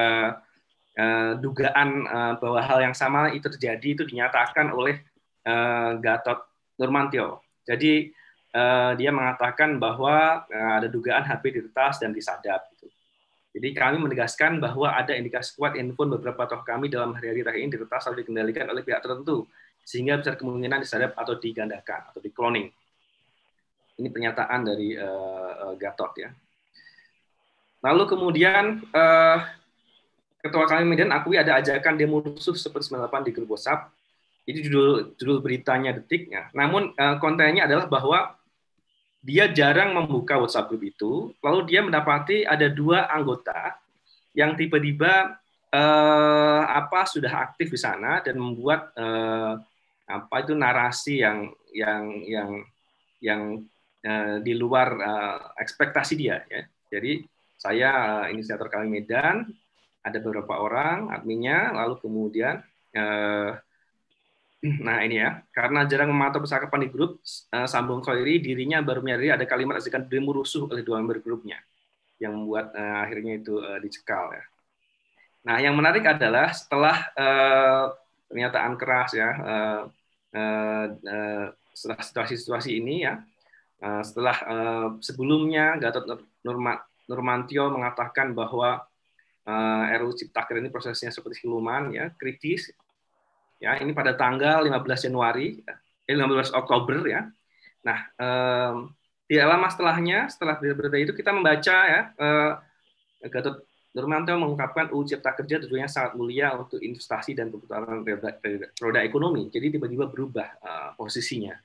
dugaan bahwa hal yang sama itu terjadi itu dinyatakan oleh Gatot Nurmantio. Jadi dia mengatakan bahwa ada dugaan HP diretas dan disadap. Gitu. Jadi kami menegaskan bahwa ada indikasi kuat handphone beberapa tokoh kami dalam hari-hari terakhir ini diretas atau dikendalikan oleh pihak tertentu, sehingga besar kemungkinan disadap atau digandakan atau di-cloning. Ini pernyataan dari Gatot ya. Lalu kemudian Ketua kami Medan akui ada ajakan demo rusuh seperti 98 di grup WhatsApp. Itu judul beritanya Detik. Ya. Namun kontennya adalah bahwa dia jarang membuka WhatsApp group itu. Lalu dia mendapati ada 2 anggota yang tiba-tiba sudah aktif di sana dan membuat narasi yang di luar ekspektasi dia. Ya. Jadi saya inisiator kami Medan, ada beberapa orang adminnya, lalu kemudian nah ini ya, karena jarang memantau percakapan di grup, Sambung Khairi dirinya baru menyadari ada kalimat ajakan demo rusuh oleh 2 member grupnya yang membuat akhirnya itu dicekal ya. Nah yang menarik adalah setelah pernyataan keras ya, setelah situasi-situasi ini ya, setelah sebelumnya Gatot Nurmantio mengatakan bahwa RUU Ciptaker ini prosesnya seperti siluman ya, kritis. Ya, ini pada tanggal 15 Oktober ya. Nah, tidak lama setelah berita itu kita membaca ya, Gatot Nurmantio mengungkapkan UU Cipta Kerja tujuannya sangat mulia untuk investasi dan kebutuhan roda ekonomi. Jadi tiba-tiba berubah posisinya.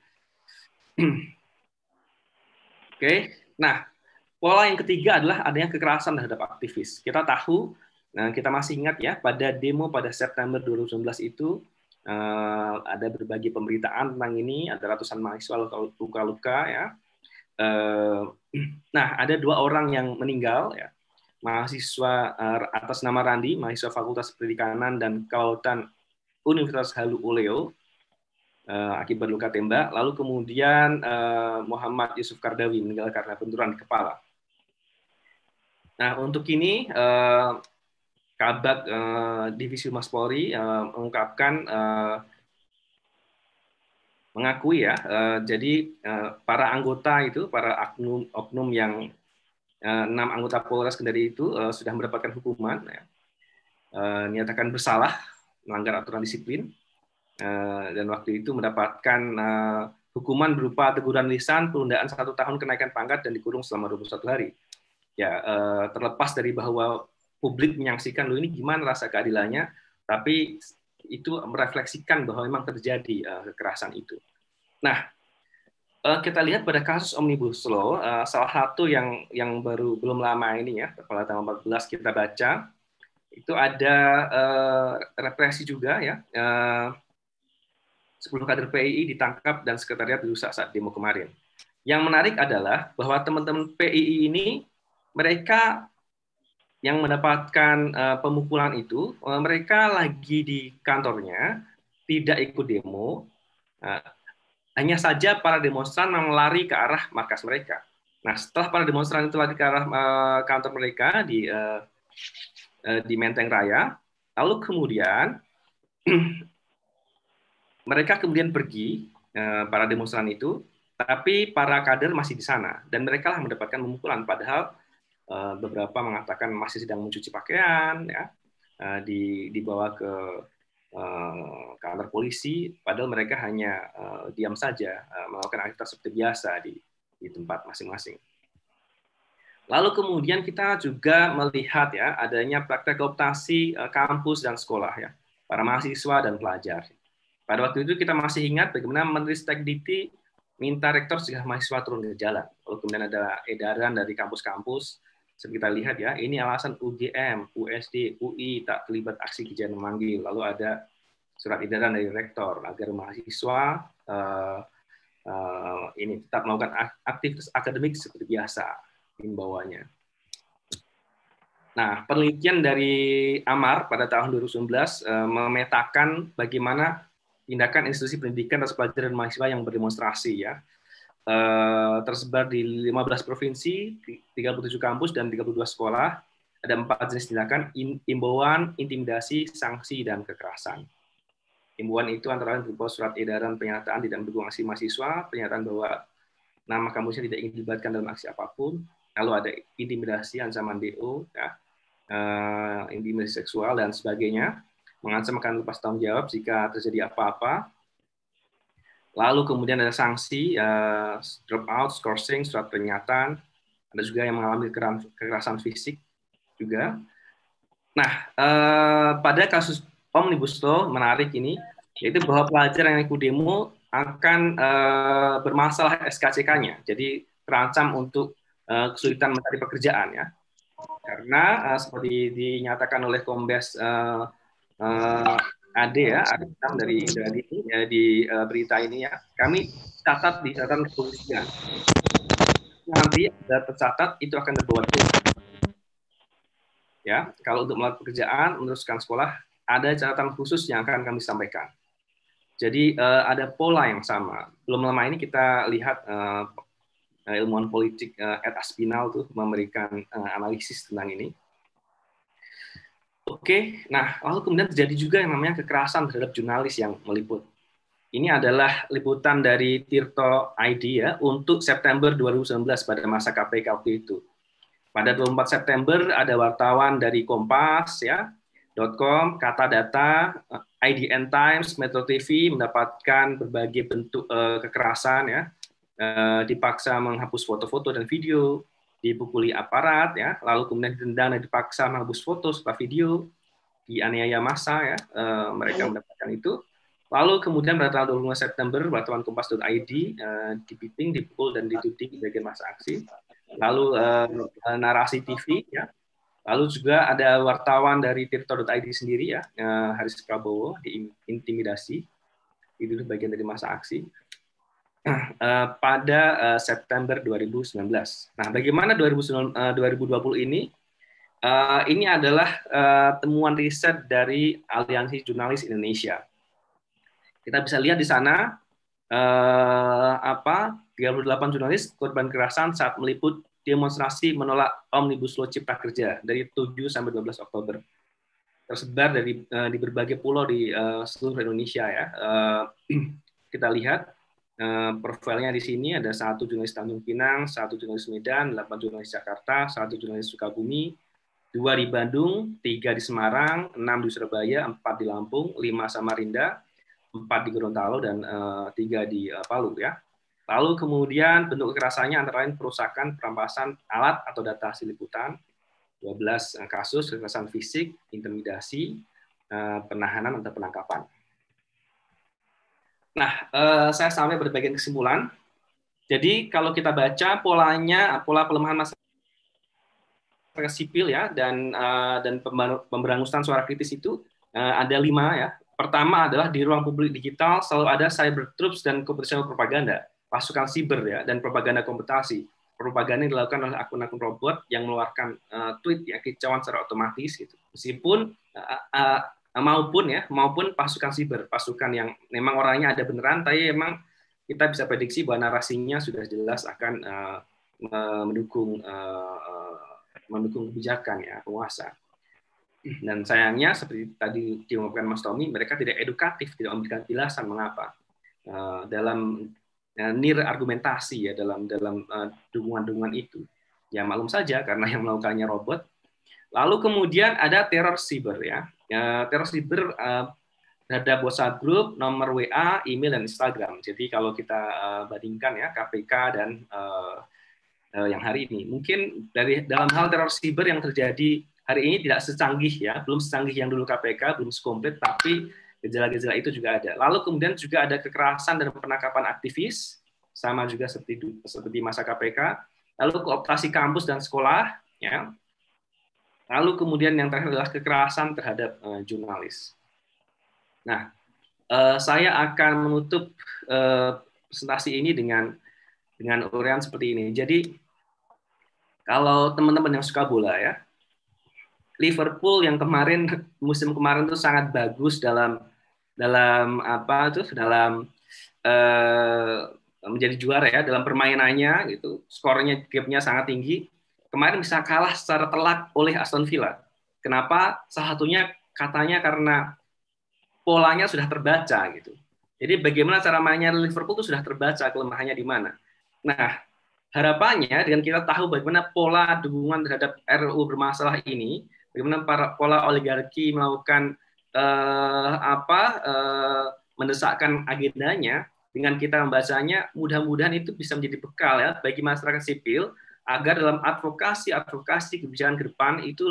Oke. Nah, pola yang ketiga adalah adanya kekerasan terhadap aktivis. Kita tahu, kita masih ingat ya, pada demo pada September 2019 itu ada berbagai pemberitaan tentang ini, ada ratusan mahasiswa luka-luka ya. Nah, ada 2 orang yang meninggal ya, mahasiswa atas nama Randi, mahasiswa Fakultas Perikanan dan Kelautan Universitas Halu Oleo, akibat luka tembak. Lalu kemudian Muhammad Yusuf Kardawi meninggal karena benturan di kepala. Nah, untuk ini Kabag Divisi Humas Polri mengungkapkan mengakui ya, jadi para anggota itu, para oknum yang 6 anggota Polres Kendari itu sudah mendapatkan hukuman, ya, dinyatakan bersalah melanggar aturan disiplin, dan waktu itu mendapatkan hukuman berupa teguran lisan, penundaan 1 tahun kenaikan pangkat dan dikurung selama 21 hari. Ya, terlepas dari bahwa publik menyaksikan loh ini gimana rasa keadilannya, tapi itu merefleksikan bahwa memang terjadi kekerasan itu. Nah, kita lihat pada kasus Omnibus Law, salah satu yang belum lama ini ya, pada tanggal 14 kita baca, itu ada represi juga ya, 10 kader PII ditangkap dan sekretariat dirusak saat demo kemarin. Yang menarik adalah bahwa teman-teman PII ini, mereka yang mendapatkan pemukulan itu, mereka lagi di kantornya, tidak ikut demo, hanya saja para demonstran lari ke arah markas mereka. Nah, setelah para demonstran itu lari ke arah kantor mereka di Menteng Raya, lalu kemudian mereka kemudian pergi, para demonstran itu, tapi para kader masih di sana, dan mereka lah mendapatkan pemukulan, padahal beberapa mengatakan masih sedang mencuci pakaian, ya, dibawa ke kantor polisi, padahal mereka hanya diam saja, melakukan aktivitas seperti biasa di tempat masing-masing. Lalu kemudian kita juga melihat ya adanya praktek kooptasi kampus dan sekolah ya, para mahasiswa dan pelajar. Pada waktu itu kita masih ingat bagaimana Menteri Stekdikti minta rektor cegah mahasiswa turun ke jalan. Lalu kemudian ada edaran dari kampus-kampus. Seperti kita lihat ya, ini alasan UGM, USD, UI tak terlibat aksi kejahatan memanggil. Lalu ada surat edaran dari rektor agar mahasiswa ini tetap melakukan aktivitas akademik seperti biasa, himbauannya. Nah, penelitian dari Amar pada tahun 2019 memetakan bagaimana tindakan institusi pendidikan atas pelajar dan mahasiswa yang berdemonstrasi ya. Tersebar di 15 provinsi, 37 kampus, dan 32 sekolah. Ada 4 jenis tindakan, imbauan, intimidasi, sanksi, dan kekerasan. Imbauan itu antara lain berupa surat edaran pernyataan tidak mendukung aksi mahasiswa, pernyataan bahwa nama kampusnya tidak ingin dilibatkan dalam aksi apapun, lalu ada intimidasi, ancaman DO, ya, intimidasi seksual, dan sebagainya, mengancam akan lepas tanggung jawab jika terjadi apa-apa. Lalu kemudian ada sanksi, drop out, scourging, surat peringatan. Ada juga yang mengalami kekerasan fisik juga. Nah, pada kasus Omnibus Law menarik ini, yaitu bahwa pelajar yang ikut demo akan bermasalah SKCK-nya. Jadi terancam untuk kesulitan mencari pekerjaan ya. Karena seperti dinyatakan oleh Kombes Ade ya, dari di berita ini ya, kami catat di catatan kepolisian. Nanti ada tercatat itu akan terbawa ya. Kalau untuk melakukan pekerjaan, meneruskan sekolah, ada catatan khusus yang akan kami sampaikan. Jadi ada pola yang sama. Belum lama ini kita lihat ilmuwan politik Ed Aspinall tuh memberikan analisis tentang ini. Oke, nah lalu kemudian terjadi juga yang namanya kekerasan terhadap jurnalis yang meliput. Ini adalah liputan dari Tirto ID ya untuk September 2019 pada masa KPK waktu itu. Pada 24 September ada wartawan dari Kompas ya, .com, Kata Data, IDN Times, Metro TV mendapatkan berbagai bentuk kekerasan ya, dipaksa menghapus foto-foto dan video, dipukuli aparat ya, lalu kemudian ditendang dan dipaksa menghapus foto serta video, dianiaya massa ya, mereka mendapatkan itu. Lalu kemudian pada tanggal 25 September wartawan Kompas.id dibiting, dipukul dan dituding sebagai massa aksi. Lalu Narasi TV ya. Lalu juga ada wartawan dari Tirto.id sendiri ya, Haris Prabowo diintimidasi, itu bagian dari masa aksi. Pada September 2019. Nah, bagaimana 2020 ini? Ini adalah temuan riset dari Aliansi Jurnalis Indonesia. Kita bisa lihat di sana 38 jurnalis korban kekerasan saat meliput demonstrasi menolak Omnibus Law Cipta Kerja dari 7 sampai 12 Oktober. Tersebar di berbagai pulau di seluruh Indonesia ya. Kita lihat Profilnya di sini ada 1 jurnalis Tanjung Pinang, 1 jurnalis Medan, 8 jurnalis Jakarta, 1 jurnalis Sukabumi, 2 di Bandung, 3 di Semarang, 6 di Surabaya, 4 di Lampung, 5 Samarinda, 4 di Gorontalo, dan 3 di Palu ya. Lalu kemudian bentuk kekerasannya antara lain perusakan, perampasan alat atau data hasil liputan, 12 kasus kekerasan fisik, intimidasi, penahanan atau penangkapan. Nah, saya sampai pada bagian kesimpulan. Jadi kalau kita baca polanya, pola pelemahan masyarakat sipil ya, dan pemberangusan suara kritis itu ada 5 ya. Pertama adalah di ruang publik digital selalu ada cyber troops dan kompetisi propaganda, pasukan siber ya, dan propaganda komputasi. Propaganda yang dilakukan oleh akun-akun robot yang mengeluarkan tweet ya, kicauan secara otomatis gitu. Meskipun maupun pasukan siber, pasukan yang memang orangnya ada beneran, tapi memang kita bisa prediksi bahwa narasinya sudah jelas akan mendukung kebijakan ya penguasa. Dan sayangnya seperti tadi diungkapkan Mas Tommy, mereka tidak edukatif, tidak memberikan penjelasan mengapa dalam nir argumentasi ya dalam dukungan-dukungan itu. Ya maklum saja karena yang melakukannya robot. Lalu kemudian ada teror siber ya. Teror siber terhadap WhatsApp group, nomor WA, email, dan Instagram. Jadi kalau kita bandingkan ya KPK dan yang hari ini, mungkin dalam hal teror siber yang terjadi hari ini tidak secanggih ya, belum secanggih yang dulu KPK, belum sekomplit, tapi gejala-gejala itu juga ada. Lalu kemudian juga ada kekerasan dan penangkapan aktivis, sama juga seperti masa KPK. Lalu kooptasi kampus dan sekolah, ya. Lalu kemudian yang terakhir adalah kekerasan terhadap jurnalis. Nah, saya akan menutup presentasi ini dengan uraian seperti ini. Jadi, kalau teman-teman yang suka bola ya, Liverpool yang musim kemarin itu sangat bagus dalam menjadi juara ya, dalam permainannya gitu, skornya gap-nya sangat tinggi. Kemarin bisa kalah secara telak oleh Aston Villa. Kenapa? Salah satunya katanya karena polanya sudah terbaca gitu. Jadi bagaimana cara mainnya Liverpool itu sudah terbaca kelemahannya di mana. Nah, harapannya dengan kita tahu bagaimana pola dukungan terhadap RUU bermasalah ini, bagaimana pola oligarki melakukan mendesakkan agendanya, dengan kita membacanya, mudah-mudahan itu bisa menjadi bekal ya bagi masyarakat sipil agar dalam advokasi kebijakan ke depan itu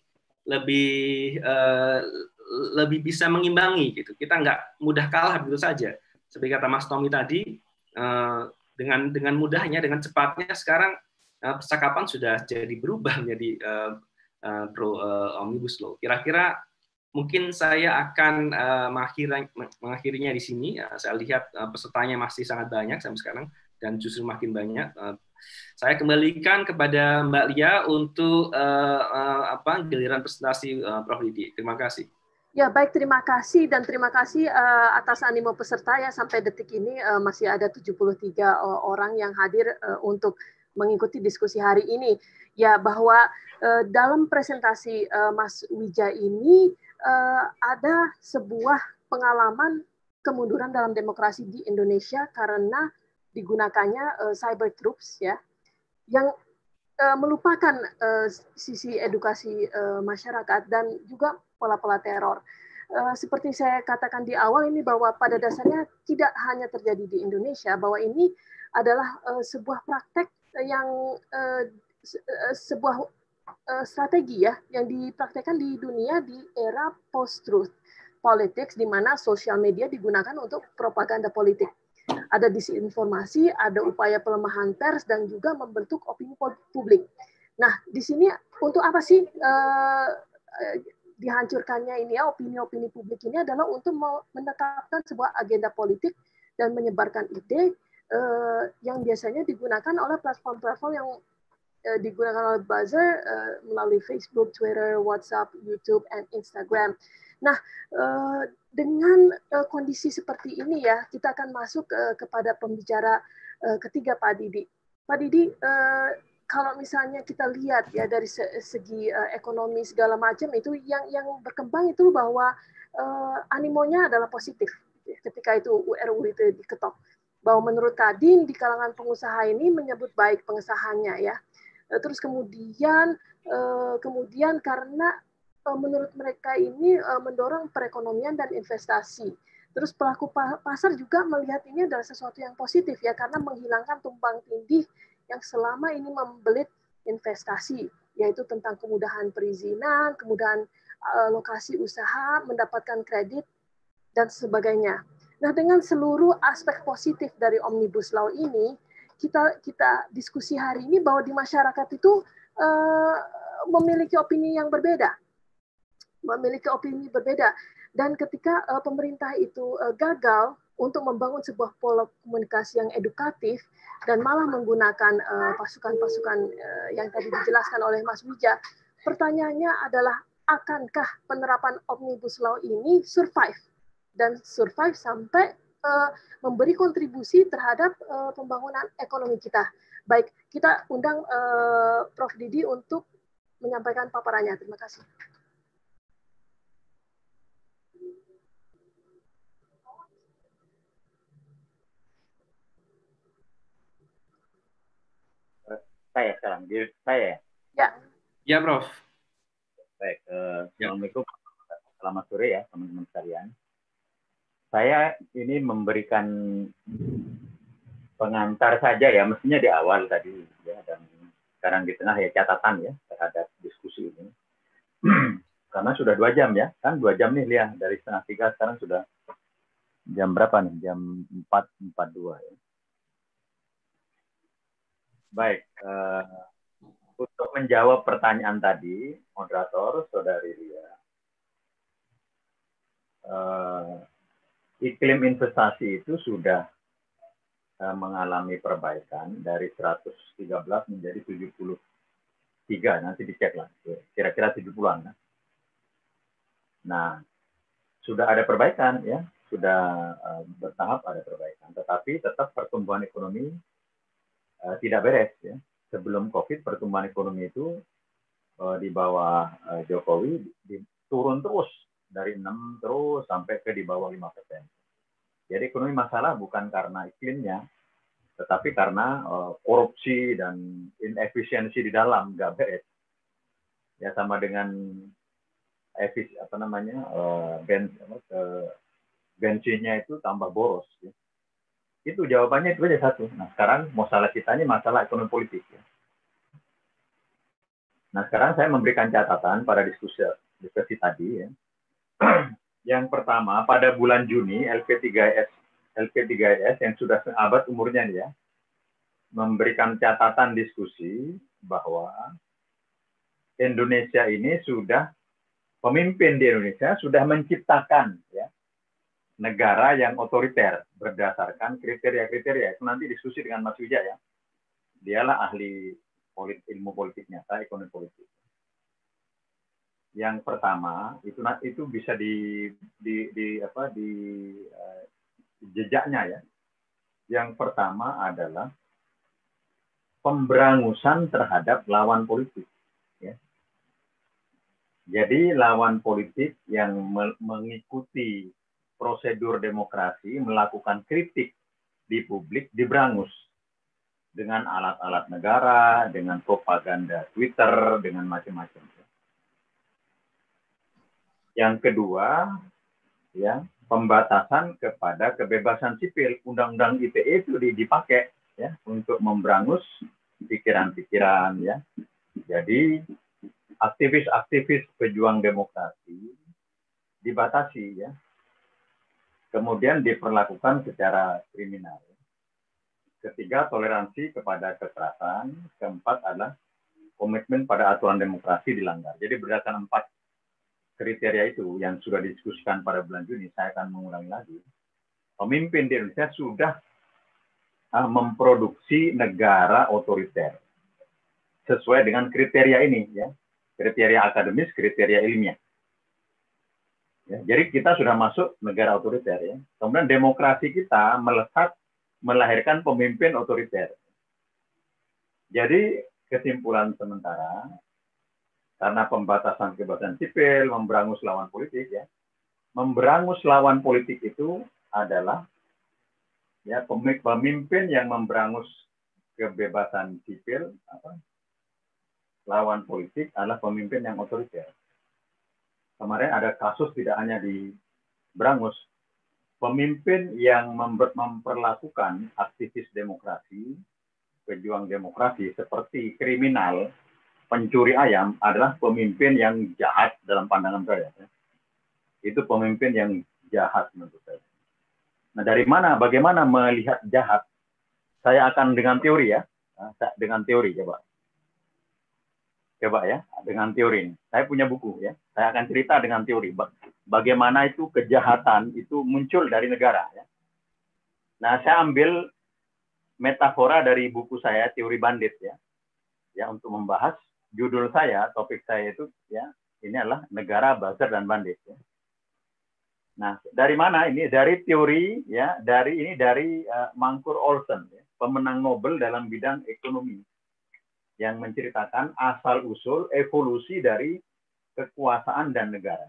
lebih bisa mengimbangi gitu. Kita nggak mudah kalah begitu saja. Seperti kata Mas Tommy tadi, dengan mudahnya, dengan cepatnya sekarang percakapan sudah jadi berubah menjadi pro omnibus law. Kira-kira mungkin saya akan mengakhirinya di sini. Saya lihat pesertanya masih sangat banyak sampai sekarang dan justru makin banyak. Saya kembalikan kepada Mbak Lia untuk giliran presentasi Prof. Didi. Terima kasih. Ya, baik, terima kasih dan terima kasih atas animo peserta ya, sampai detik ini masih ada 73 orang yang hadir untuk mengikuti diskusi hari ini. Ya, bahwa dalam presentasi Mas Wija ini ada sebuah pengalaman kemunduran dalam demokrasi di Indonesia karena digunakannya cyber troops ya, yang melupakan sisi edukasi masyarakat dan juga pola-pola teror. Seperti saya katakan di awal ini, bahwa pada dasarnya tidak hanya terjadi di Indonesia, bahwa ini adalah sebuah praktek yang sebuah strategi ya yang dipraktekkan di dunia di era post-truth politics, di mana sosial media digunakan untuk propaganda politik. Ada disinformasi, ada upaya pelemahan pers, dan juga membentuk opini publik. Nah, di sini untuk apa sih dihancurkannya ini ya, opini-opini publik ini adalah untuk menetapkan sebuah agenda politik dan menyebarkan ide yang biasanya digunakan oleh platform-platform yang digunakan oleh buzzer melalui Facebook, Twitter, WhatsApp, YouTube, and Instagram. Nah, dengan kondisi seperti ini ya, kita akan masuk kepada pembicara ketiga, Pak Didi. Pak Didi, kalau misalnya kita lihat ya dari segi ekonomi segala macam itu yang berkembang itu bahwa animonya adalah positif ketika itu RUU itu diketok. bahwa menurut Kadin di kalangan pengusaha ini menyebut baik pengesahannya ya. Terus kemudian karena menurut mereka ini mendorong perekonomian dan investasi. Terus pelaku pasar juga melihat ini adalah sesuatu yang positif ya, karena menghilangkan tumpang tindih yang selama ini membelit investasi, yaitu tentang kemudahan perizinan, kemudahan lokasi usaha, mendapatkan kredit, dan sebagainya. Nah, dengan seluruh aspek positif dari Omnibus Law ini, kita diskusi hari ini bahwa di masyarakat itu memiliki opini yang berbeda. Dan ketika pemerintah itu gagal untuk membangun sebuah pola komunikasi yang edukatif dan malah menggunakan pasukan-pasukan yang tadi dijelaskan oleh Mas Wija, pertanyaannya adalah akankah penerapan Omnibus Law ini survive sampai memberi kontribusi terhadap pembangunan ekonomi kita. Baik, kita undang Prof. Didi untuk menyampaikan paparannya. Terima kasih. Saya sekarang, saya. Ya. Ya, Prof. Baik, Assalamualaikum, selamat sore ya teman-teman sekalian. Saya ini memberikan pengantar saja ya, mestinya di awal tadi ya, dan sekarang di tengah ya catatan ya terhadap diskusi ini. Karena sudah 2 jam ya, kan 2 jam nih lihat dari setengah 3 sekarang sudah jam berapa nih? Jam 4.42 ya. Baik, untuk menjawab pertanyaan tadi, moderator, Saudari Lia, iklim investasi itu sudah mengalami perbaikan dari 113 menjadi 73, nanti dicek lah, kira-kira 70-an. Nah, sudah ada perbaikan ya, sudah bertahap ada perbaikan, tetapi tetap pertumbuhan ekonomi tidak beres ya. Sebelum COVID pertumbuhan ekonomi itu di bawah Jokowi turun terus dari 6 terus sampai ke di bawah 5%. Jadi ekonomi masalah bukan karena iklimnya, tetapi karena korupsi dan inefisiensi di dalam nggak beres. Ya sama dengan bensinnya itu tambah boros. Ya. Itu jawabannya itu aja satu. Nah sekarang masalah kita ini masalah ekonomi politik. Ya. Nah sekarang saya memberikan catatan pada diskusi tadi. Ya. Yang pertama pada bulan Juni LP3S yang sudah seabad umurnya ya memberikan catatan diskusi bahwa Indonesia ini sudah pemimpin di Indonesia sudah menciptakan ya negara yang otoriter berdasarkan kriteria-kriteria. Itu nanti diskusi dengan Mas Wija ya. Dialah ahli ilmu politik nyata, ekonomi politik. Yang pertama itu bisa di jejaknya ya. Yang pertama adalah pemberangusan terhadap lawan politik. Ya. Jadi lawan politik yang mengikuti prosedur demokrasi, melakukan kritik di publik, diberangus dengan alat-alat negara, dengan propaganda Twitter, dengan macam-macam. Yang kedua, ya pembatasan kepada kebebasan sipil. Undang-undang ITE itu dipakai ya untuk memberangus pikiran-pikiran ya. Jadi aktivis-aktivis pejuang demokrasi dibatasi ya. Kemudian diperlakukan secara kriminal. Ketiga, toleransi kepada kekerasan. Keempat adalah komitmen pada aturan demokrasi dilanggar. Jadi berdasarkan 4 kriteria itu yang sudah didiskusikan pada bulan Juni, saya akan mengulangi lagi. Pemimpin di Indonesia sudah memproduksi negara otoriter sesuai dengan kriteria ini, ya, kriteria akademis, kriteria ilmiah. Ya, jadi kita sudah masuk negara otoriter, ya. Kemudian demokrasi kita melahirkan pemimpin otoriter. Jadi kesimpulan sementara, karena pembatasan kebebasan sipil, memberangus lawan politik, ya. Memberangus lawan politik itu adalah ya, pemimpin yang memberangus kebebasan sipil, lawan politik adalah pemimpin yang otoriter. Kemarin ada kasus tidak hanya di Brangus, pemimpin yang memperlakukan aktivis demokrasi, pejuang demokrasi seperti kriminal, pencuri ayam adalah pemimpin yang jahat dalam pandangan saya. Itu pemimpin yang jahat menurut saya. Nah, dari mana, bagaimana melihat jahat? Saya akan dengan teori ya, dengan teori coba ya, dengan teori. Saya punya buku ya, saya akan cerita dengan teori. Bagaimana itu kejahatan itu muncul dari negara ya. Nah, saya ambil metafora dari buku saya Teori Bandit ya untuk membahas judul saya, topik saya itu ya, ini adalah negara, buzzer dan bandit ya. Nah, dari mana ini? Dari teori ya, dari Mancur Olson ya, pemenang Nobel dalam bidang ekonomi yang menceritakan asal-usul evolusi dari kekuasaan dan negara.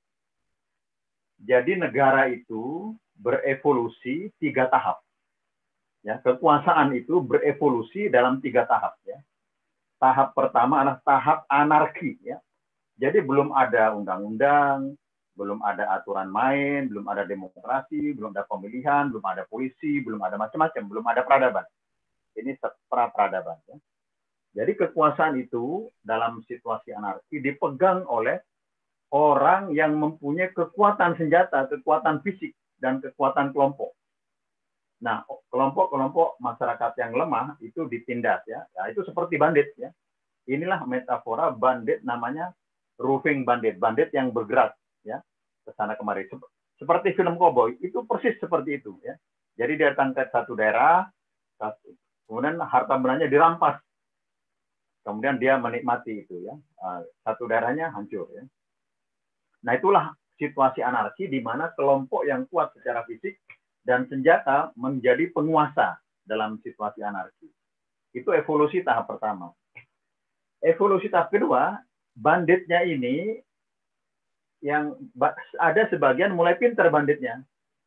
Jadi negara itu berevolusi 3 tahap. Ya, kekuasaan itu berevolusi dalam 3 tahap. Ya. Tahap pertama adalah tahap anarki. Ya. Jadi belum ada undang-undang, belum ada aturan main, belum ada demokrasi, belum ada pemilihan, belum ada polisi, belum ada macam-macam, belum ada peradaban. Ini pra-peradaban. Ya. Jadi kekuasaan itu dalam situasi anarki dipegang oleh orang yang mempunyai kekuatan senjata, kekuatan fisik, dan kekuatan kelompok. Nah, kelompok-kelompok masyarakat yang lemah itu ditindas ya. Nah, itu seperti bandit ya. Inilah metafora bandit, namanya roving bandit, bandit yang bergerak ya ke sana kemari. Seperti film koboi, itu persis seperti itu ya. Jadi dia tangkap satu daerah, kemudian harta bendanya dirampas. Kemudian dia menikmati itu ya. Satu daerahnya hancur ya. Nah, itulah situasi anarki di mana kelompok yang kuat secara fisik dan senjata menjadi penguasa dalam situasi anarki. Itu evolusi tahap pertama. Evolusi tahap kedua, banditnya ini yang ada sebagian mulai pintar banditnya.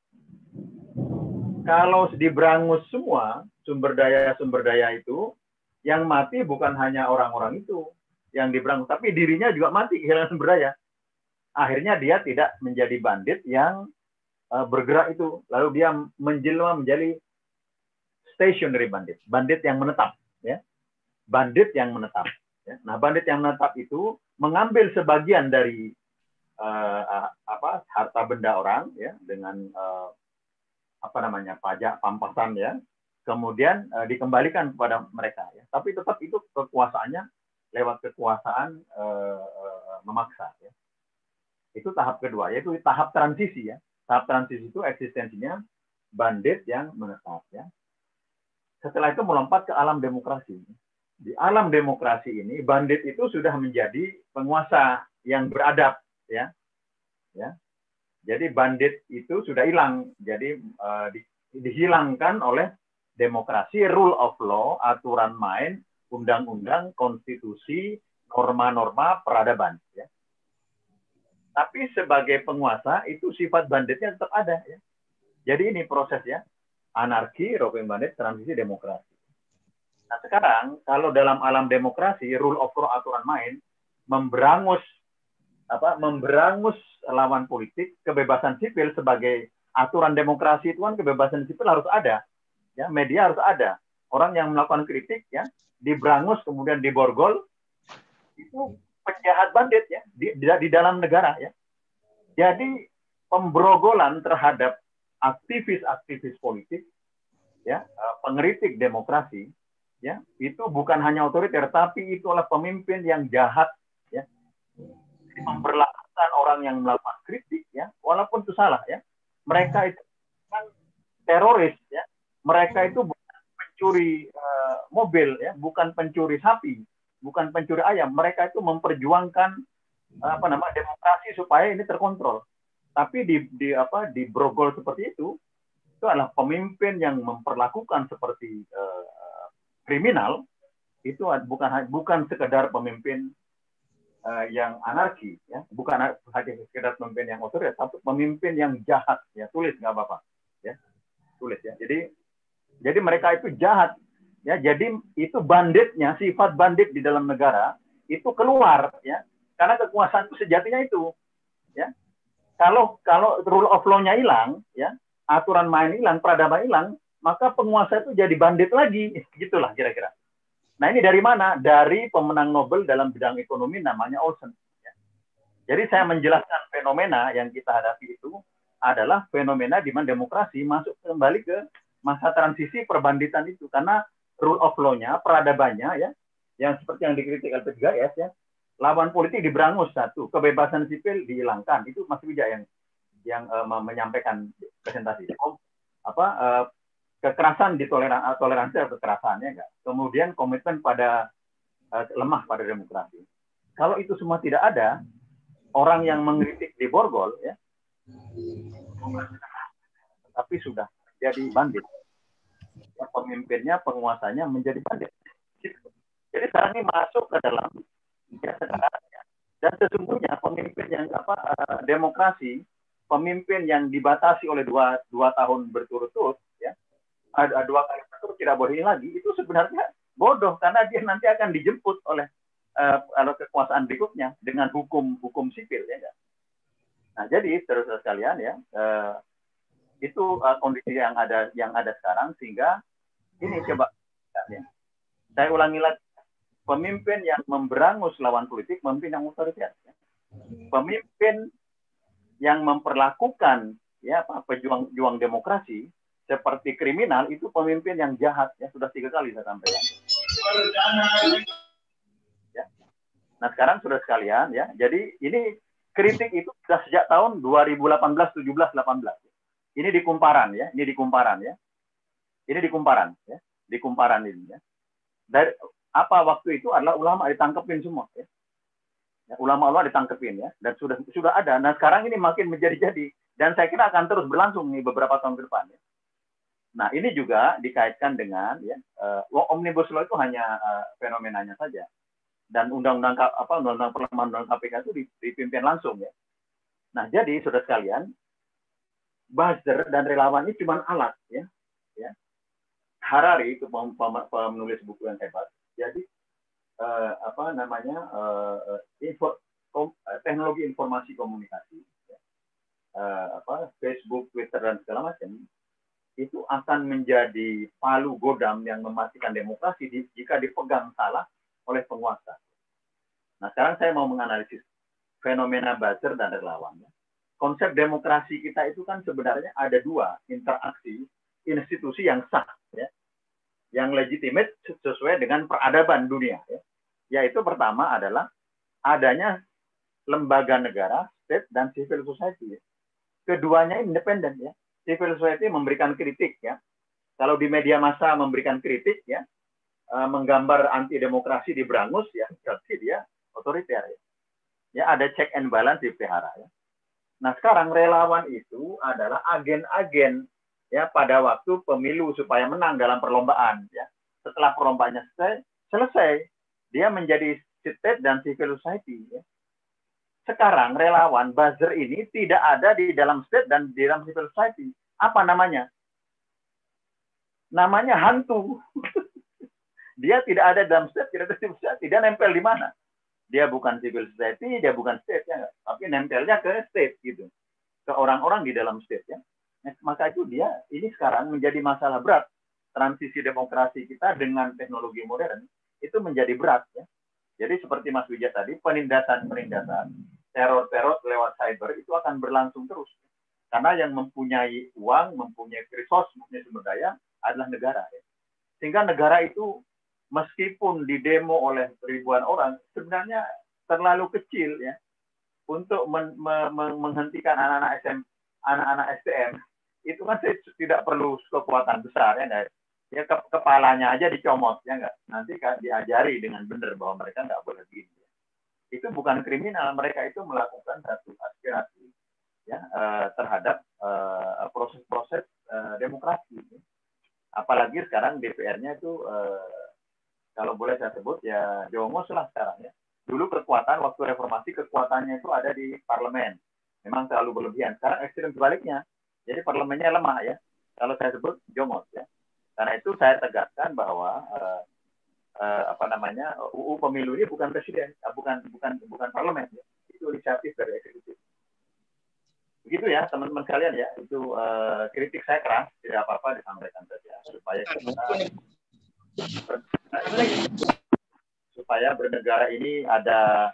Kalau diberangus semua sumber daya itu, yang mati bukan hanya orang-orang itu yang diberangus, tapi dirinya juga mati kehilangan sumber daya. Akhirnya dia tidak menjadi bandit yang bergerak itu, lalu dia menjelma menjadi stationary bandit, bandit yang menetap, ya, bandit yang menetap. Ya. Nah, bandit yang menetap itu mengambil sebagian dari harta benda orang, ya, dengan pajak pampasan, ya, kemudian dikembalikan kepada mereka. Ya. Tapi tetap itu kekuasaannya lewat kekuasaan memaksa. Ya. Itu tahap kedua, yaitu tahap transisi ya. Tahap transisi itu eksistensinya bandit yang menetap ya. Setelah itu melompat ke alam demokrasi. Di alam demokrasi ini bandit itu sudah menjadi penguasa yang beradab ya. Ya. Jadi bandit itu sudah hilang. Jadi dihilangkan oleh demokrasi, rule of law, aturan main, undang-undang, konstitusi, norma-norma peradaban ya. Tapi sebagai penguasa itu sifat banditnya tetap ada ya. Jadi ini prosesnya anarki, roving bandit, transisi demokrasi. Nah, sekarang kalau dalam alam demokrasi rule of law, aturan main, memberangus lawan politik, kebebasan sipil sebagai aturan demokrasi itu kan kebebasan sipil harus ada. Ya, media harus ada. Orang yang melakukan kritik ya diberangus kemudian diborgol itu penjahat bandit ya di dalam negara ya. Jadi pemberogolan terhadap aktivis-aktivis politik ya, pengkritik demokrasi ya, itu bukan hanya otoriter tapi itu adalah pemimpin yang jahat ya. Memperlakukan orang yang melakukan kritik ya, walaupun itu salah ya. Mereka itu kan teroris ya. Mereka itu bukan pencuri mobil ya, bukan pencuri sapi, bukan pencuri ayam. Mereka itu memperjuangkan demokrasi supaya ini terkontrol. Tapi di brogol seperti itu adalah pemimpin yang memperlakukan seperti kriminal. Itu bukan sekedar pemimpin yang anarki, ya, bukan hanya sekedar pemimpin yang otoriter, tapi pemimpin yang jahat. Ya, tulis nggak apa-apa, ya, tulis ya. Jadi Jadi mereka itu jahat. Ya, jadi itu banditnya, sifat bandit di dalam negara itu keluar, ya. Karena kekuasaan itu sejatinya itu, ya. Kalau rule of law-nya hilang, ya, aturan main hilang, peradaban hilang, maka penguasa itu jadi bandit lagi, gitulah kira-kira. Nah, ini dari mana? Dari pemenang Nobel dalam bidang ekonomi namanya Olsen. Ya. Jadi saya menjelaskan fenomena yang kita hadapi itu adalah fenomena di mana demokrasi masuk kembali ke masa transisi perbanditan itu, karena rule of law-nya, peradabannya, ya, yang seperti yang dikritik LP3S, ya, lawan politik diberangus satu, kebebasan sipil dihilangkan. Itu Mas Wijaya yang menyampaikan presentasi. Kekerasan toleransi atau kekerasannya enggak. Kemudian komitmen pada lemah pada demokrasi. Kalau itu semua tidak ada, orang yang mengkritik di borgol, ya, tapi sudah jadi bandit. Ya, pemimpinnya, penguasanya menjadi bandit. Jadi sekarang ini masuk ke dalam dan sesungguhnya pemimpin yang demokrasi, pemimpin yang dibatasi oleh dua tahun berturut-turut, ya, ada 2 kali berturut tidak boleh lagi, itu sebenarnya bodoh karena dia nanti akan dijemput oleh kekuasaan berikutnya dengan hukum sipil, ya. Nah, jadi terus sekalian, ya, itu kondisi yang ada sekarang, sehingga ini coba, ya, saya ulangi lagi, pemimpin yang memberangus lawan politik, pemimpin yang otoriter, ya. Pemimpin yang memperlakukan, ya, pejuang demokrasi seperti kriminal, itu pemimpin yang jahat, ya, sudah 3 kali saya sampaikan. Ya. Nah, sekarang sudah sekalian, ya, jadi ini kritik itu sudah sejak tahun 2018, 17, 18. Ini di kumparan, ya, ini di kumparan, ya. Ini di kumparan, ya, di kumparan ini, ya. Dari waktu itu adalah ulama ditangkepin semua, ya. Ya, ulama-ulama ditangkepin, ya, dan sudah ada. Nah, sekarang ini makin menjadi-jadi, dan saya kira akan terus berlangsung nih beberapa tahun ke depan, ya. Nah, ini juga dikaitkan dengan, ya, omnibus law itu hanya fenomenanya saja, dan undang-undang perlemahan KPK itu dipimpin langsung, ya. Nah, jadi saudara sekalian, buzzer dan relawan ini cuma alat, ya. Harari itu penulis buku yang hebat. Jadi teknologi informasi komunikasi, ya, Facebook, Twitter dan segala macam, itu akan menjadi palu godam yang mematikan demokrasi jika dipegang salah oleh penguasa. Nah, sekarang saya mau menganalisis fenomena buzzer dan relawan. Ya. Konsep demokrasi kita itu kan sebenarnya ada 2 interaksi institusi yang sah, ya, yang legitimate sesuai dengan peradaban dunia, ya. Yaitu pertama adalah adanya lembaga negara, state, dan civil society. Ya. Keduanya independen, ya. Civil society memberikan kritik, ya. Kalau di media massa memberikan kritik, ya, menggambar anti demokrasi diberangus, ya, berarti dia otoriter, ya. Ya, ada check and balance dipelihara, ya. Nah, sekarang relawan itu adalah agen-agen, ya, pada waktu pemilu supaya menang dalam perlombaan, ya. Setelah perlombaannya selesai, dia menjadi state dan civil society, ya. Sekarang relawan buzzer ini tidak ada di dalam state dan di dalam civil society. Apa namanya? Namanya hantu. Dia tidak ada dalam state, tidak ada civil society. Dia nempel di mana? Dia bukan civil society, dia bukan state, ya, tapi nempelnya ke state, gitu, ke orang-orang di dalam state, ya. Nah, maka itu ini sekarang menjadi masalah berat. Transisi demokrasi kita dengan teknologi modern itu menjadi berat, ya. Jadi seperti Mas Wijaya tadi, penindasan, teror lewat cyber itu akan berlangsung terus. Karena yang mempunyai uang, mempunyai resource, mempunyai sumber daya adalah negara, ya. Sehingga negara itu meskipun didemo oleh ribuan orang, sebenarnya terlalu kecil, ya, untuk menghentikan anak-anak STM. Itu kan tidak perlu kekuatan besar, ya, ya, kepalanya aja dicomot, ya, enggak, nanti kan diajari dengan benar bahwa mereka nggak boleh begini. Itu bukan kriminal, mereka itu melakukan satu aspirasi, ya, terhadap proses-proses demokrasi. Apalagi sekarang DPR-nya itu kalau boleh saya sebut, ya, jongos lah sekarang, ya. Dulu waktu reformasi kekuatannya itu ada di parlemen, memang terlalu berlebihan. Sekarang ekstrem sebaliknya, jadi parlemennya lemah, ya. Kalau saya sebut jongos, ya. Karena itu saya tegaskan bahwa UU Pemilu ini bukan presiden, bukan parlemen, ya. Itu inisiatif dari eksekutif. Begitu ya teman-teman sekalian ya, itu kritik saya keras, tidak apa-apa disampaikan saja supaya bernegara ini ada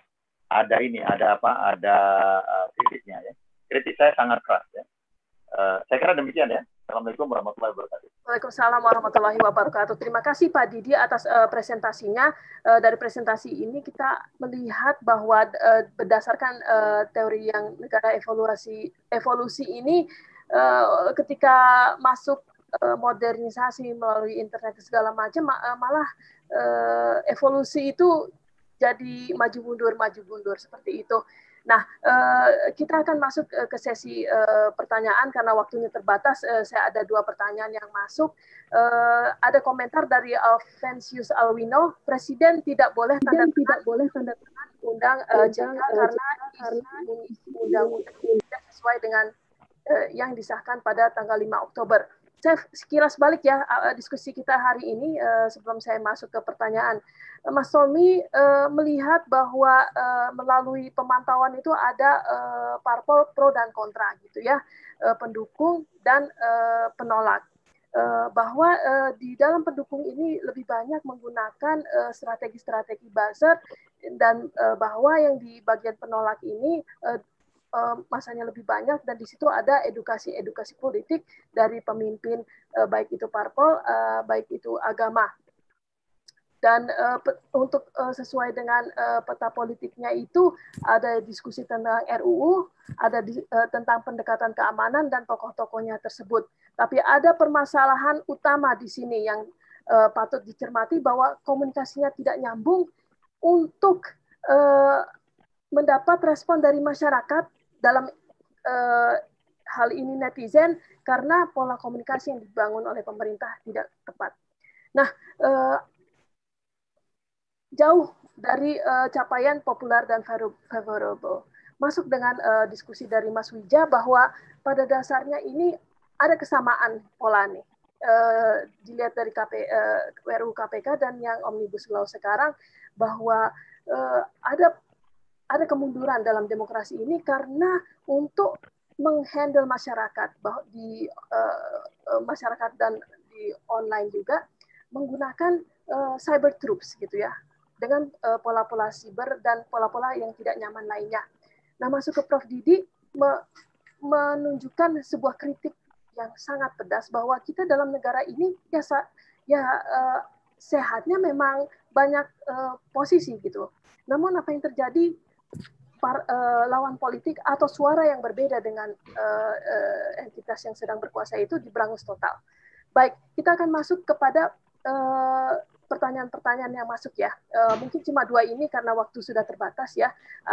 kritiknya ya. Kritik saya sangat keras ya. Saya kira demikian ya. Assalamualaikum warahmatullahi wabarakatuh. Waalaikumsalam warahmatullahi wabarakatuh. Terima kasih Pak Didi atas presentasinya. Dari presentasi ini kita melihat bahwa berdasarkan teori yang negara evolusi ini, ketika masuk modernisasi melalui internet segala macam, malah evolusi itu jadi maju mundur seperti itu. Nah, kita akan masuk ke sesi pertanyaan karena waktunya terbatas. Saya ada 2 pertanyaan yang masuk. Ada komentar dari Alvensius Alwino, Presiden tidak boleh tanda tangan undang JK karena isi undang-undang tidak sesuai dengan yang disahkan pada tanggal 5 Oktober. Saya sekilas balik ya diskusi kita hari ini sebelum saya masuk ke pertanyaan. Mas Tommy melihat bahwa melalui pemantauan itu ada parpol pro dan kontra gitu ya, pendukung dan penolak. Bahwa di dalam pendukung ini lebih banyak menggunakan strategi-strategi buzzer dan bahwa yang di bagian penolak ini masanya lebih banyak dan di situ ada edukasi politik dari pemimpin baik itu parpol baik itu agama. Dan untuk sesuai dengan peta politiknya itu ada diskusi tentang RUU, ada tentang pendekatan keamanan dan tokoh-tokohnya tersebut. Tapi ada permasalahan utama di sini yang patut dicermati bahwa komunikasinya tidak nyambung untuk mendapat respon dari masyarakat dalam hal ini netizen karena pola komunikasi yang dibangun oleh pemerintah tidak tepat. Nah, jauh dari capaian populer dan favorable. Masuk dengan diskusi dari Mas Wija bahwa pada dasarnya ini ada kesamaan pola nih. Dilihat dari RUU KPK dan yang Omnibus Law sekarang bahwa ada kemunduran dalam demokrasi ini karena untuk menghandle masyarakat bahwa di masyarakat dan di online juga menggunakan cyber troops gitu ya, dengan pola-pola siber dan pola-pola yang tidak nyaman lainnya. Nah, masuk ke Prof. Didi menunjukkan sebuah kritik yang sangat pedas bahwa kita dalam negara ini sehatnya memang banyak posisi gitu. Namun apa yang terjadi lawan politik atau suara yang berbeda dengan entitas yang sedang berkuasa itu diberangus total. Baik, kita akan masuk kepada pertanyaan-pertanyaan yang masuk ya. Mungkin cuma 2 ini karena waktu sudah terbatas ya.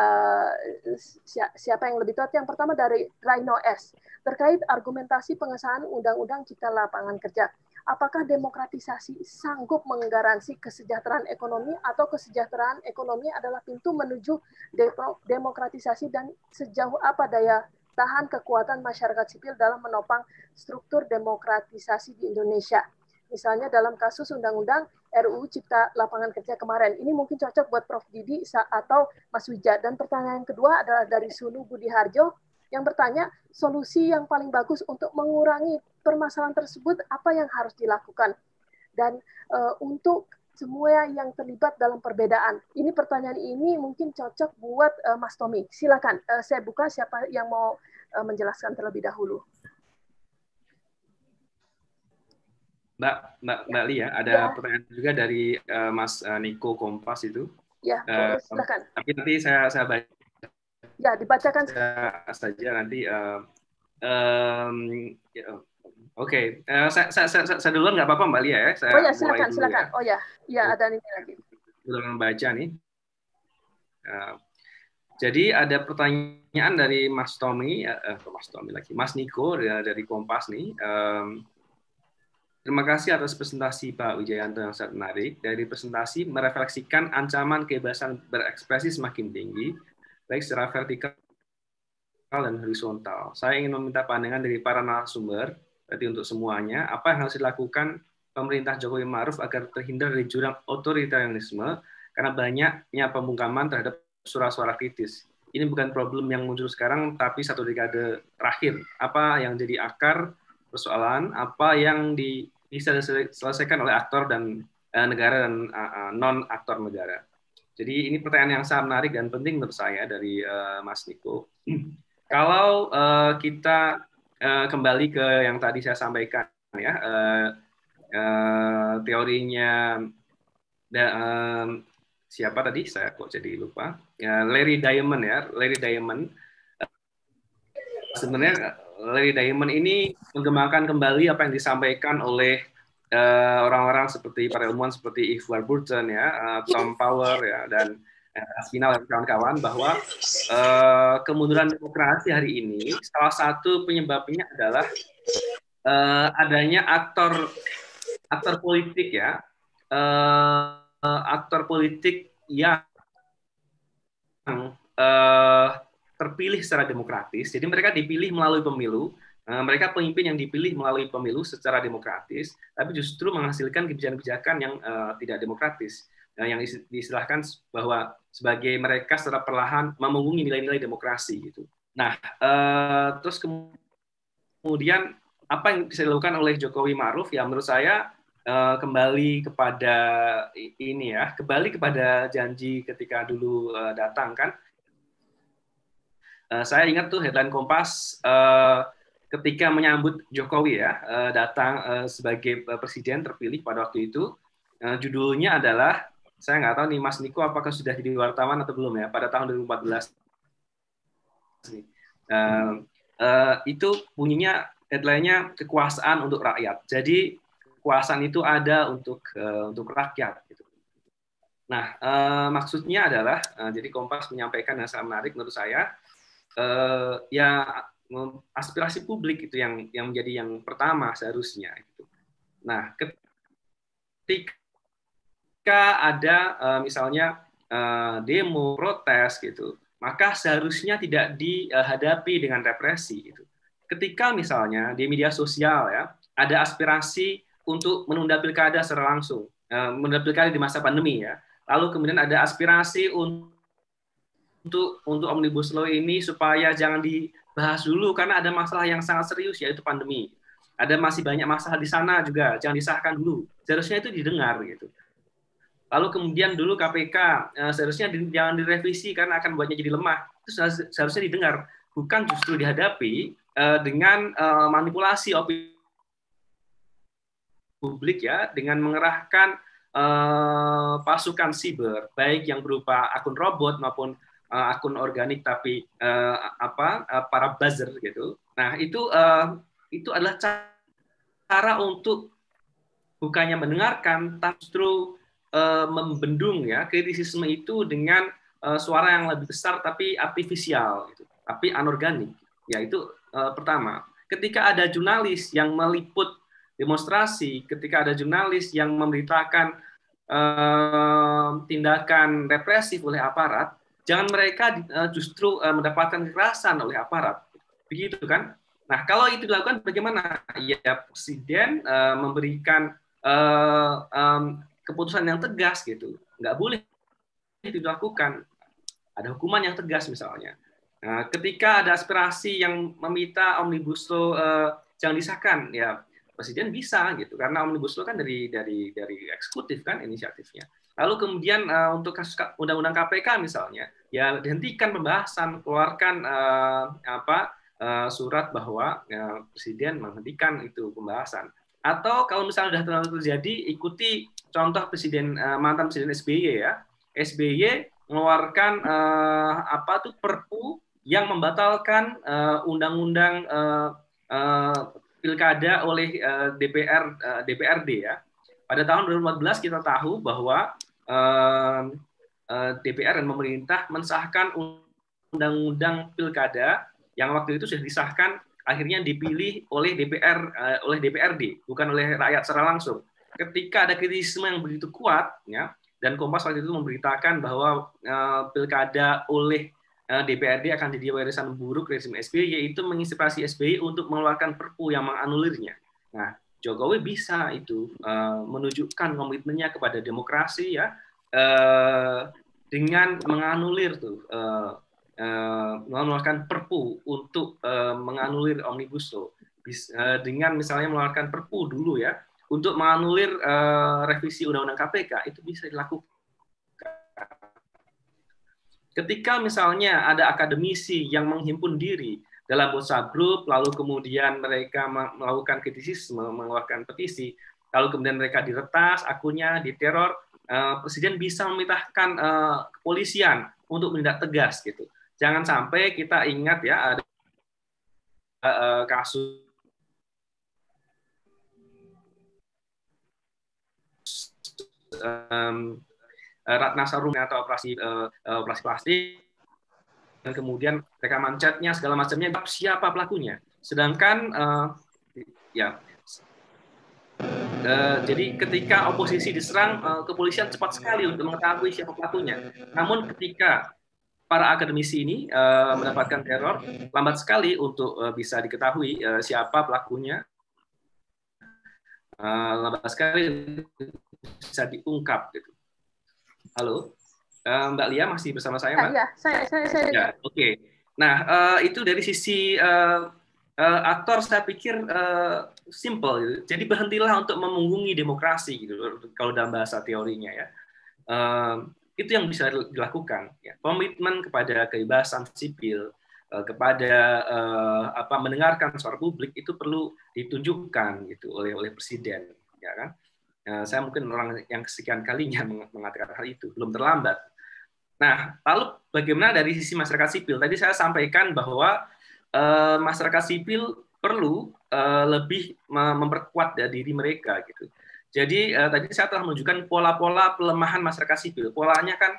Siapa yang lebih tepat? Yang pertama dari Rhino S. Terkait argumentasi pengesahan Undang-Undang Cipta Lapangan Kerja. Apakah demokratisasi sanggup menggaransi kesejahteraan ekonomi atau kesejahteraan ekonomi adalah pintu menuju demokratisasi dan sejauh apa daya tahan kekuatan masyarakat sipil dalam menopang struktur demokratisasi di Indonesia? Misalnya dalam kasus Undang-Undang RUU Cipta Lapangan Kerja kemarin. Ini mungkin cocok buat Prof. Didi atau Mas Wija. Dan pertanyaan yang kedua adalah dari Sunu Budi Harjo yang bertanya, solusi yang paling bagus untuk mengurangi permasalahan tersebut, apa yang harus dilakukan? Dan untuk semua yang terlibat dalam perbedaan. Ini pertanyaan ini mungkin cocok buat Mas Tommy. Silakan, saya buka siapa yang mau menjelaskan terlebih dahulu. Mbak Lia, ada pertanyaan juga dari Mas Niko Kompas itu. Ya, silakan. Tapi nanti saya baca. Ya, dibacakan saja nanti. Oke. Saya duluan nggak apa-apa Mbak Lia ya. Oh ya, silakan. Ya. Oh ya, ada ini lagi. Udah membaca nih. Jadi ada pertanyaan dari Mas Tommy, Mas Niko dari Kompas nih. Terima kasih atas presentasi Pak Wijayanto yang sangat menarik. Dari presentasi merefleksikan ancaman kebebasan berekspresi semakin tinggi, baik secara vertikal dan horizontal. Saya ingin meminta pandangan dari para narasumber, berarti untuk semuanya, apa yang harus dilakukan pemerintah Jokowi Ma'ruf agar terhindar dari jurang otoritarianisme karena banyaknya pembungkaman terhadap suara-suara kritis. Ini bukan problem yang muncul sekarang, tapi satu dekade terakhir. Apa yang jadi akar persoalan, apa yang bisa diselesaikan oleh aktor dan negara dan non-aktor negara. Jadi ini pertanyaan yang sangat menarik dan penting menurut saya dari Mas Niko. Kalau kita kembali ke yang tadi saya sampaikan ya, teorinya siapa tadi? Saya kok jadi lupa. Larry Diamond ya, Larry Diamond. Sebenarnya Larry Diamond ini mengembangkan kembali apa yang disampaikan oleh orang-orang seperti para ilmuwan seperti Yves Warburton ya, Tom Power ya, dan Aspinall dan kawan-kawan bahwa kemunduran demokrasi hari ini salah satu penyebabnya adalah adanya aktor politik ya, aktor politik yang terpilih secara demokratis. Jadi mereka dipilih melalui pemilu. Mereka pemimpin yang dipilih melalui pemilu secara demokratis, tapi justru menghasilkan kebijakan-kebijakan yang tidak demokratis, yang diistilahkan bahwa sebagai mereka secara perlahan memunggungi nilai-nilai demokrasi gitu. Nah, terus kemudian apa yang bisa dilakukan oleh Jokowi Ma'ruf ya menurut saya kembali kepada ini ya, kembali kepada janji ketika dulu datang kan. Saya ingat tuh headline Kompas ketika menyambut Jokowi ya datang sebagai presiden terpilih pada waktu itu, judulnya adalah, saya nggak tahu nih Mas Niko apakah sudah jadi wartawan atau belum ya, pada tahun 2014 itu bunyinya headline-nya kekuasaan untuk rakyat. Jadi kekuasaan itu ada untuk rakyat gitu. Nah, maksudnya adalah jadi Kompas menyampaikan yang sangat menarik menurut saya, ya aspirasi publik itu yang menjadi yang pertama seharusnya gitu. Nah, ketika ada misalnya demo, protes gitu, maka seharusnya tidak dihadapi dengan represi gitu. Ketika misalnya di media sosial ya ada aspirasi untuk menunda pilkada secara langsung, menunda pilkada di masa pandemi ya, lalu kemudian ada aspirasi untuk Omnibus Law ini supaya jangan dibahas dulu karena ada masalah yang sangat serius yaitu pandemi. Ada masih banyak masalah di sana juga, jangan disahkan dulu. Seharusnya itu didengar gitu. Lalu kemudian dulu KPK seharusnya jangan direvisi karena akan buatnya jadi lemah. Itu seharusnya didengar, bukan justru dihadapi dengan manipulasi opini publik ya, dengan mengerahkan pasukan siber, baik yang berupa akun robot maupun akun organik tapi para buzzer gitu. Nah, itu adalah cara untuk bukannya mendengarkan tapi justru membendung ya kritisisme itu dengan suara yang lebih besar tapi artifisial gitu, tapi anorganik. Ya itu pertama. Ketika ada jurnalis yang meliput demonstrasi, ketika ada jurnalis yang memberitakan tindakan represif oleh aparat, jangan mereka justru mendapatkan kekerasan oleh aparat, begitu kan? Nah, kalau itu dilakukan bagaimana? Ya, presiden memberikan keputusan yang tegas gitu, nggak boleh itu dilakukan. Ada hukuman yang tegas misalnya. Nah, ketika ada aspirasi yang meminta Omnibus Law jangan disahkan, ya presiden bisa gitu, karena Omnibus Law kan dari eksekutif kan inisiatifnya. Lalu kemudian untuk kasus undang-undang KPK misalnya, ya dihentikan pembahasan, keluarkan surat bahwa presiden menghentikan itu pembahasan. Atau kalau misalnya sudah terjadi, ikuti contoh mantan presiden SBY ya. SBY mengeluarkan Perpu yang membatalkan undang-undang pilkada oleh DPRD ya. Pada tahun 2014 kita tahu bahwa DPR dan pemerintah mensahkan undang-undang pilkada yang waktu itu sudah disahkan, akhirnya dipilih oleh oleh DPRD, bukan oleh rakyat secara langsung. Ketika ada kritisisme yang begitu kuat, ya, dan Kompas waktu itu memberitakan bahwa pilkada oleh DPRD akan jadi warisan buruk rezim SBY, yaitu menginspirasi SBY untuk mengeluarkan Perpu yang menganulirnya. Nah, Jokowi bisa itu menunjukkan komitmennya kepada demokrasi ya dengan menganulir mengeluarkan Perpu untuk menganulir Omnibus Law dengan misalnya mengeluarkan Perpu dulu ya untuk menganulir revisi Undang-Undang KPK itu bisa dilakukan. Ketika misalnya ada akademisi yang menghimpun diri dalam WhatsApp group, lalu kemudian mereka melakukan kritisisme, mengeluarkan petisi, lalu kemudian mereka diretas, akunnya diteror, Presiden bisa memerintahkan kepolisian untuk menindak tegas gitu. Jangan sampai kita ingat ya ada kasus Ratna Sarumpait atau operasi plastik, dan kemudian rekaman chatnya segala macamnya, siapa pelakunya. Sedangkan jadi ketika oposisi diserang, kepolisian cepat sekali untuk mengetahui siapa pelakunya. Namun ketika para akademisi ini mendapatkan teror, lambat sekali untuk bisa diketahui siapa pelakunya. Lambat sekali bisa diungkap gitu. Halo, Mbak Lia masih bersama saya, Mbak? Ya, saya. Ya, oke. Nah, itu dari sisi aktor saya pikir simple. Gitu. Jadi berhentilah untuk memunggungi demokrasi, gitu. Kalau dalam bahasa teorinya ya. Itu yang bisa dilakukan. Ya. Komitmen kepada kebebasan sipil, kepada mendengarkan suara publik itu perlu ditunjukkan gitu oleh presiden, ya kan? Saya mungkin orang yang kesekian kalinya mengatakan hal itu, belum terlambat. Nah, lalu bagaimana dari sisi masyarakat sipil? Tadi saya sampaikan bahwa masyarakat sipil perlu lebih memperkuat diri mereka gitu. Jadi tadi saya telah menunjukkan pola-pola pelemahan masyarakat sipil. Polanya kan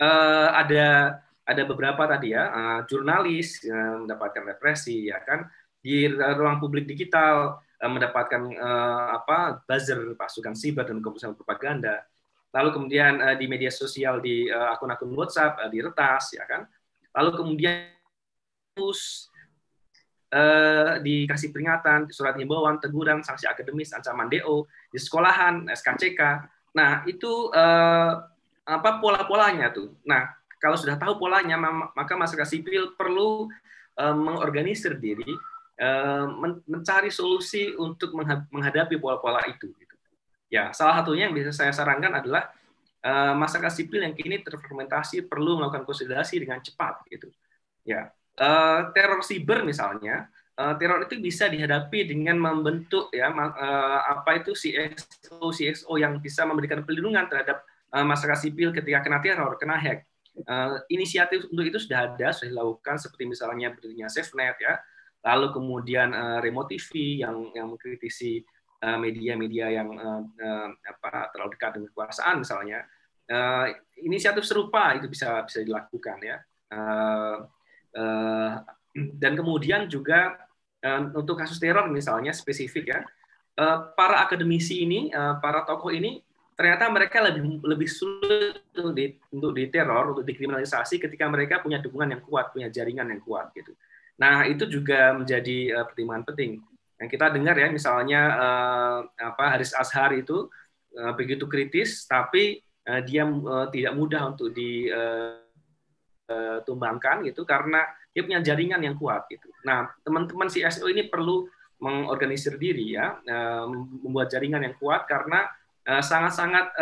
ada beberapa tadi ya, jurnalis mendapatkan represi, ya kan, di ruang publik digital mendapatkan buzzer, pasukan siber dan komponen propaganda. Lalu kemudian di media sosial, di akun-akun WhatsApp diretas, ya kan. Lalu kemudian dikasih peringatan, surat himbauan, teguran, sanksi akademis, ancaman DO, di sekolahan, SKCK. Nah, itu pola-polanya tuh. Nah, kalau sudah tahu polanya, maka masyarakat sipil perlu mengorganisir diri, mencari solusi untuk menghadapi pola-pola itu. Ya, salah satunya yang bisa saya sarankan adalah masyarakat sipil yang kini terfragmentasi perlu melakukan konsolidasi dengan cepat, gitu. Ya, teror siber misalnya, teror itu bisa dihadapi dengan membentuk ya CXO yang bisa memberikan perlindungan terhadap masyarakat sipil ketika kena teror, kena hack. Inisiatif untuk itu sudah ada, sudah dilakukan, seperti misalnya berdirinya SafeNet ya, lalu kemudian Remote TV yang mengkritisi media-media yang terlalu dekat dengan kekuasaan misalnya. Inisiatif serupa itu bisa dilakukan ya. Dan kemudian juga untuk kasus teror misalnya spesifik ya, para akademisi ini, para tokoh ini ternyata mereka lebih sulit untuk diteror, untuk dikriminalisasi ketika mereka punya dukungan yang kuat, punya jaringan yang kuat gitu. Nah, itu juga menjadi pertimbangan penting. Yang kita dengar ya, misalnya Haris Azhar itu begitu kritis, tapi dia tidak mudah untuk ditumbangkan gitu karena dia punya jaringan yang kuat gitu. Nah, teman-teman CSO ini perlu mengorganisir diri ya, membuat jaringan yang kuat karena sangat-sangat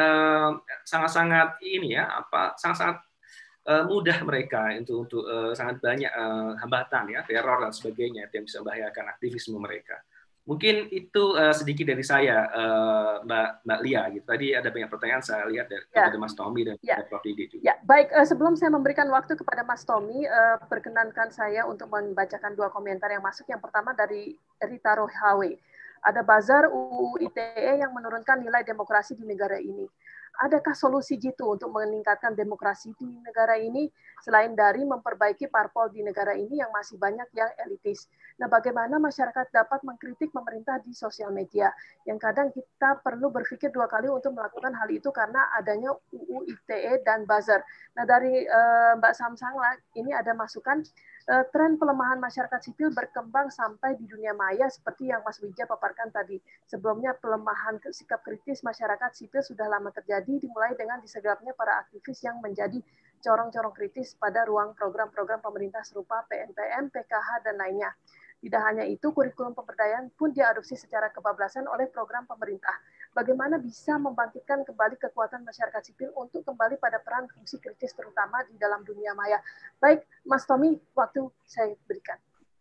mudah mereka untuk sangat banyak hambatan ya, teror dan sebagainya yang bisa membahayakan aktivisme mereka. Mungkin itu sedikit dari saya, Mbak Lia. Gitu. Tadi ada banyak pertanyaan saya lihat dari Mas Tommy dan Prof. Didi juga. Ya, baik. Sebelum saya memberikan waktu kepada Mas Tommy, perkenankan saya untuk membacakan 2 komentar yang masuk. Yang pertama dari Rita Rohawe. Ada buzzer UU ITE yang menurunkan nilai demokrasi di negara ini. adakah solusi jitu untuk meningkatkan demokrasi di negara ini selain dari memperbaiki parpol di negara ini yang masih banyak yang elitis. Nah, bagaimana masyarakat dapat mengkritik pemerintah di sosial media? Yang kadang kita perlu berpikir dua kali untuk melakukan hal itu karena adanya UU ITE dan buzzer. Nah, dari Mbak Samsangla ini ada masukan tren pelemahan masyarakat sipil berkembang sampai di dunia maya seperti yang Mas Wija paparkan tadi. Sebelumnya pelemahan sikap kritis masyarakat sipil sudah lama terjadi, dimulai dengan disergapnya para aktivis yang menjadi corong-corong kritis pada ruang program-program pemerintah serupa PNPM, PKH, dan lainnya. Tidak hanya itu, kurikulum pemberdayaan pun diadopsi secara kebablasan oleh program pemerintah. Bagaimana bisa membangkitkan kembali kekuatan masyarakat sipil untuk kembali pada peran fungsi kritis terutama di dalam dunia maya. Baik, Mas Tommy, waktu saya berikan.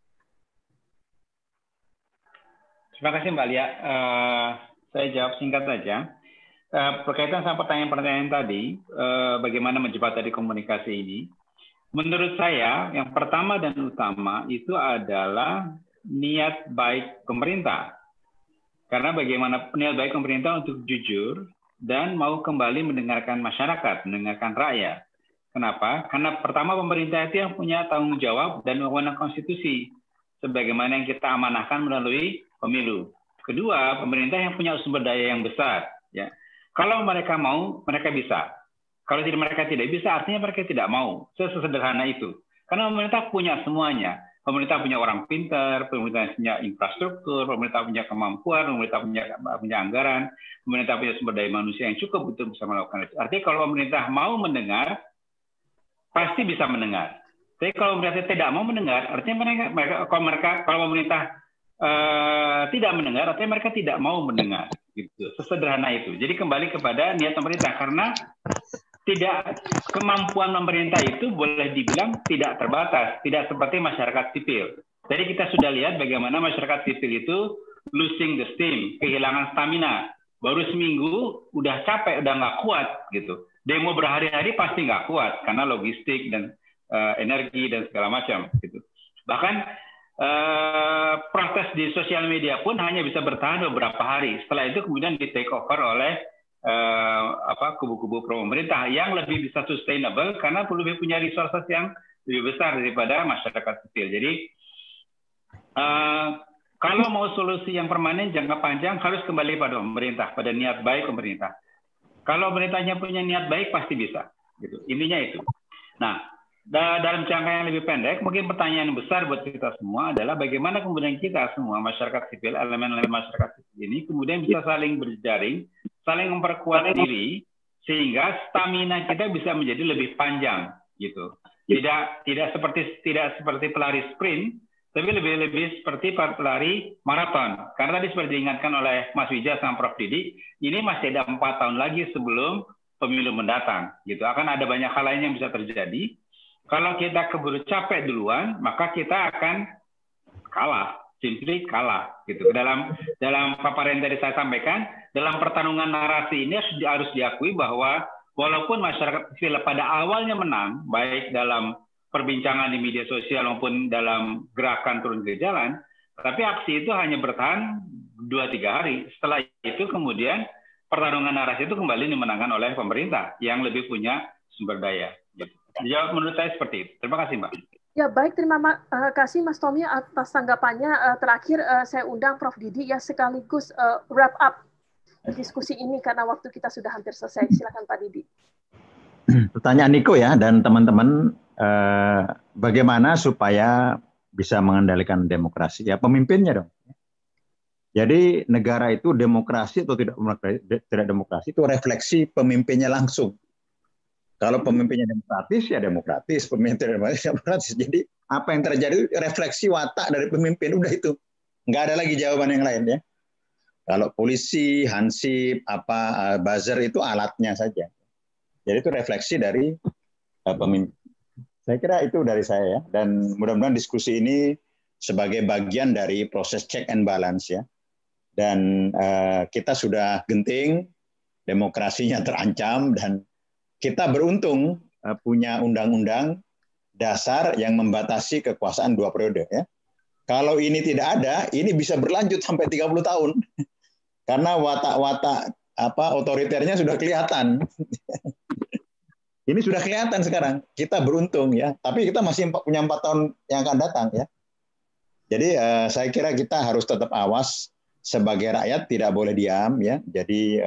Terima kasih Mbak Lia. Saya jawab singkat saja. Berkaitan sama pertanyaan-pertanyaan tadi, bagaimana menjembatani komunikasi ini. Menurut saya, yang pertama dan utama itu adalah niat baik pemerintah. Karena bagaimana niat baik pemerintah untuk jujur dan mau kembali mendengarkan masyarakat, mendengarkan rakyat. Kenapa? Karena pertama pemerintah itu yang punya tanggung jawab dan wewenang konstitusi, sebagaimana yang kita amanahkan melalui pemilu. Kedua, pemerintah yang punya sumber daya yang besar. Ya. Kalau mereka mau, mereka bisa. Kalau mereka tidak bisa, artinya mereka tidak mau. Sesederhana itu. Karena pemerintah punya semuanya. Pemerintah punya orang pintar, pemerintah punya infrastruktur, pemerintah punya kemampuan, pemerintah punya anggaran, pemerintah punya sumber daya manusia yang cukup untuk bisa melakukan itu. Artinya kalau pemerintah mau mendengar, pasti bisa mendengar. Tapi kalau pemerintah tidak mau mendengar, artinya kalau pemerintah tidak mendengar, artinya mereka tidak mau mendengar. Gitu. Sesederhana itu. Jadi kembali kepada niat pemerintah, karena kemampuan pemerintah itu boleh dibilang tidak terbatas, tidak seperti masyarakat sipil. Jadi kita sudah lihat bagaimana masyarakat sipil itu losing the steam, kehilangan stamina. Baru seminggu udah capek, udah nggak kuat gitu. Demo berhari-hari pasti nggak kuat karena logistik dan energi dan segala macam gitu. Bahkan protes di sosial media pun hanya bisa bertahan beberapa hari. Setelah itu kemudian di take over oleh kubu-kubu pro pemerintah yang lebih bisa sustainable karena lebih punya resources yang lebih besar daripada masyarakat sipil. Jadi kalau mau solusi yang permanen jangka panjang harus kembali pada pemerintah, pada niat baik pemerintah. Kalau pemerintahnya punya niat baik pasti bisa. Gitu. Intinya itu. Nah, dalam jangka yang lebih pendek, mungkin pertanyaan besar buat kita semua adalah bagaimana kemudian kita semua masyarakat sipil, elemen-elemen masyarakat sipil ini kemudian bisa saling berjejaring, saling memperkuat diri sehingga stamina kita bisa menjadi lebih panjang gitu. Tidak seperti pelari sprint, tapi lebih seperti pelari maraton. Karena tadi seperti diingatkan oleh Mas Wija sama Prof Didi, ini masih ada 4 tahun lagi sebelum pemilu mendatang. Gitu. Akan ada banyak hal lain yang bisa terjadi. Kalau kita keburu capek duluan, maka kita akan kalah. Simply kalah gitu. Dalam paparan yang tadi saya sampaikan, dalam pertarungan narasi ini harus diakui bahwa walaupun masyarakat sipil pada awalnya menang, baik dalam perbincangan di media sosial maupun dalam gerakan turun ke jalan, tapi aksi itu hanya bertahan 2-3 hari. Setelah itu kemudian pertarungan narasi itu kembali dimenangkan oleh pemerintah yang lebih punya sumber daya. Gitu. Jawab menurut saya seperti itu. Terima kasih, Mbak. Ya, baik, terima kasih Mas Tommy atas tanggapannya. Terakhir saya undang Prof Didi ya sekaligus wrap up diskusi ini karena waktu kita sudah hampir selesai. Silakan Pak Didi. Pertanyaan Niko ya dan teman-teman, bagaimana supaya bisa mengendalikan demokrasi? Ya pemimpinnya dong. Jadi negara itu demokrasi atau tidak demokrasi itu refleksi pemimpinnya langsung. Kalau pemimpinnya demokratis, ya demokratis. Pemimpin demokratis. Jadi apa yang terjadi itu refleksi watak dari pemimpin. Udah itu. Nggak ada lagi jawaban yang lain ya. Kalau polisi, hansip, buzzer itu alatnya saja. Jadi itu refleksi dari pemimpin. Saya kira itu dari saya ya. Dan mudah-mudahan diskusi ini sebagai bagian dari proses check and balance ya. Dan kita sudah genting, demokrasinya terancam dan kita beruntung punya undang-undang dasar yang membatasi kekuasaan 2 periode. Ya. Kalau ini tidak ada, ini bisa berlanjut sampai 30 tahun. Karena watak-watak otoriternya sudah kelihatan. Ini sudah kelihatan sekarang. Kita beruntung ya, tapi kita masih punya 4 tahun yang akan datang ya. Jadi saya kira kita harus tetap awas sebagai rakyat, tidak boleh diam ya. Jadi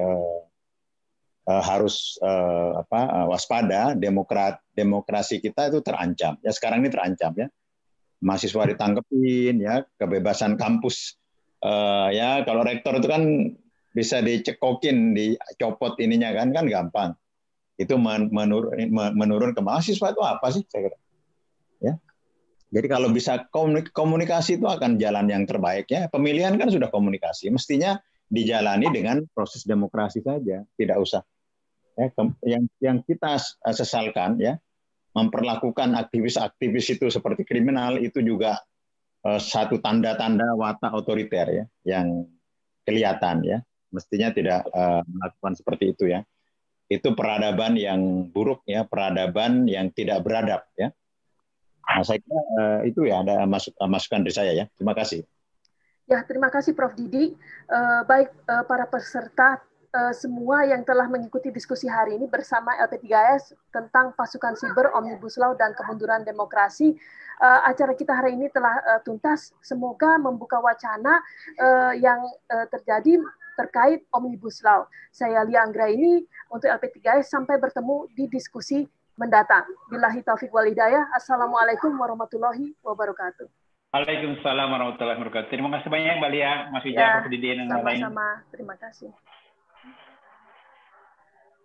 harus waspada. Demokrasi kita itu terancam. Ya sekarang ini terancam ya. Mahasiswa ditangkepin ya, kebebasan kampus ya kalau rektor itu kan bisa dicekokin, dicopot ininya kan gampang. Itu menurun ke mahasiswa itu apa sih saya kira ya. Jadi kalau bisa komunikasi itu akan jalan yang terbaik ya. Pemilihan kan sudah komunikasi, mestinya dijalani dengan proses demokrasi saja, tidak usah ya. Yang kita sesalkan ya, memperlakukan aktivis-aktivis itu seperti kriminal, itu juga satu tanda-tanda watak otoriter ya yang kelihatan ya. Mestinya tidak melakukan seperti itu ya. Itu peradaban yang buruk ya, peradaban yang tidak beradab ya. Nah, saya kira itu ya ada masukan dari saya ya. Terima kasih. Ya, terima kasih Prof. Didi. Baik para peserta semua yang telah mengikuti diskusi hari ini bersama LP3S tentang pasukan siber, Omnibus Law, dan kemunduran demokrasi. Acara kita hari ini telah tuntas. Semoga membuka wacana yang terjadi terkait Omnibus Law. Saya Lia Anggraini untuk LP3S, sampai bertemu di diskusi mendatang. Billahi taufiq wal hidayah. Assalamualaikum warahmatullahi wabarakatuh. Waalaikumsalam warahmatullahi wabarakatuh. Terima kasih banyak Mbak Lia, Mas Wijaya, Prof. Didi, dan lain-lain. Sama-sama. Terima kasih.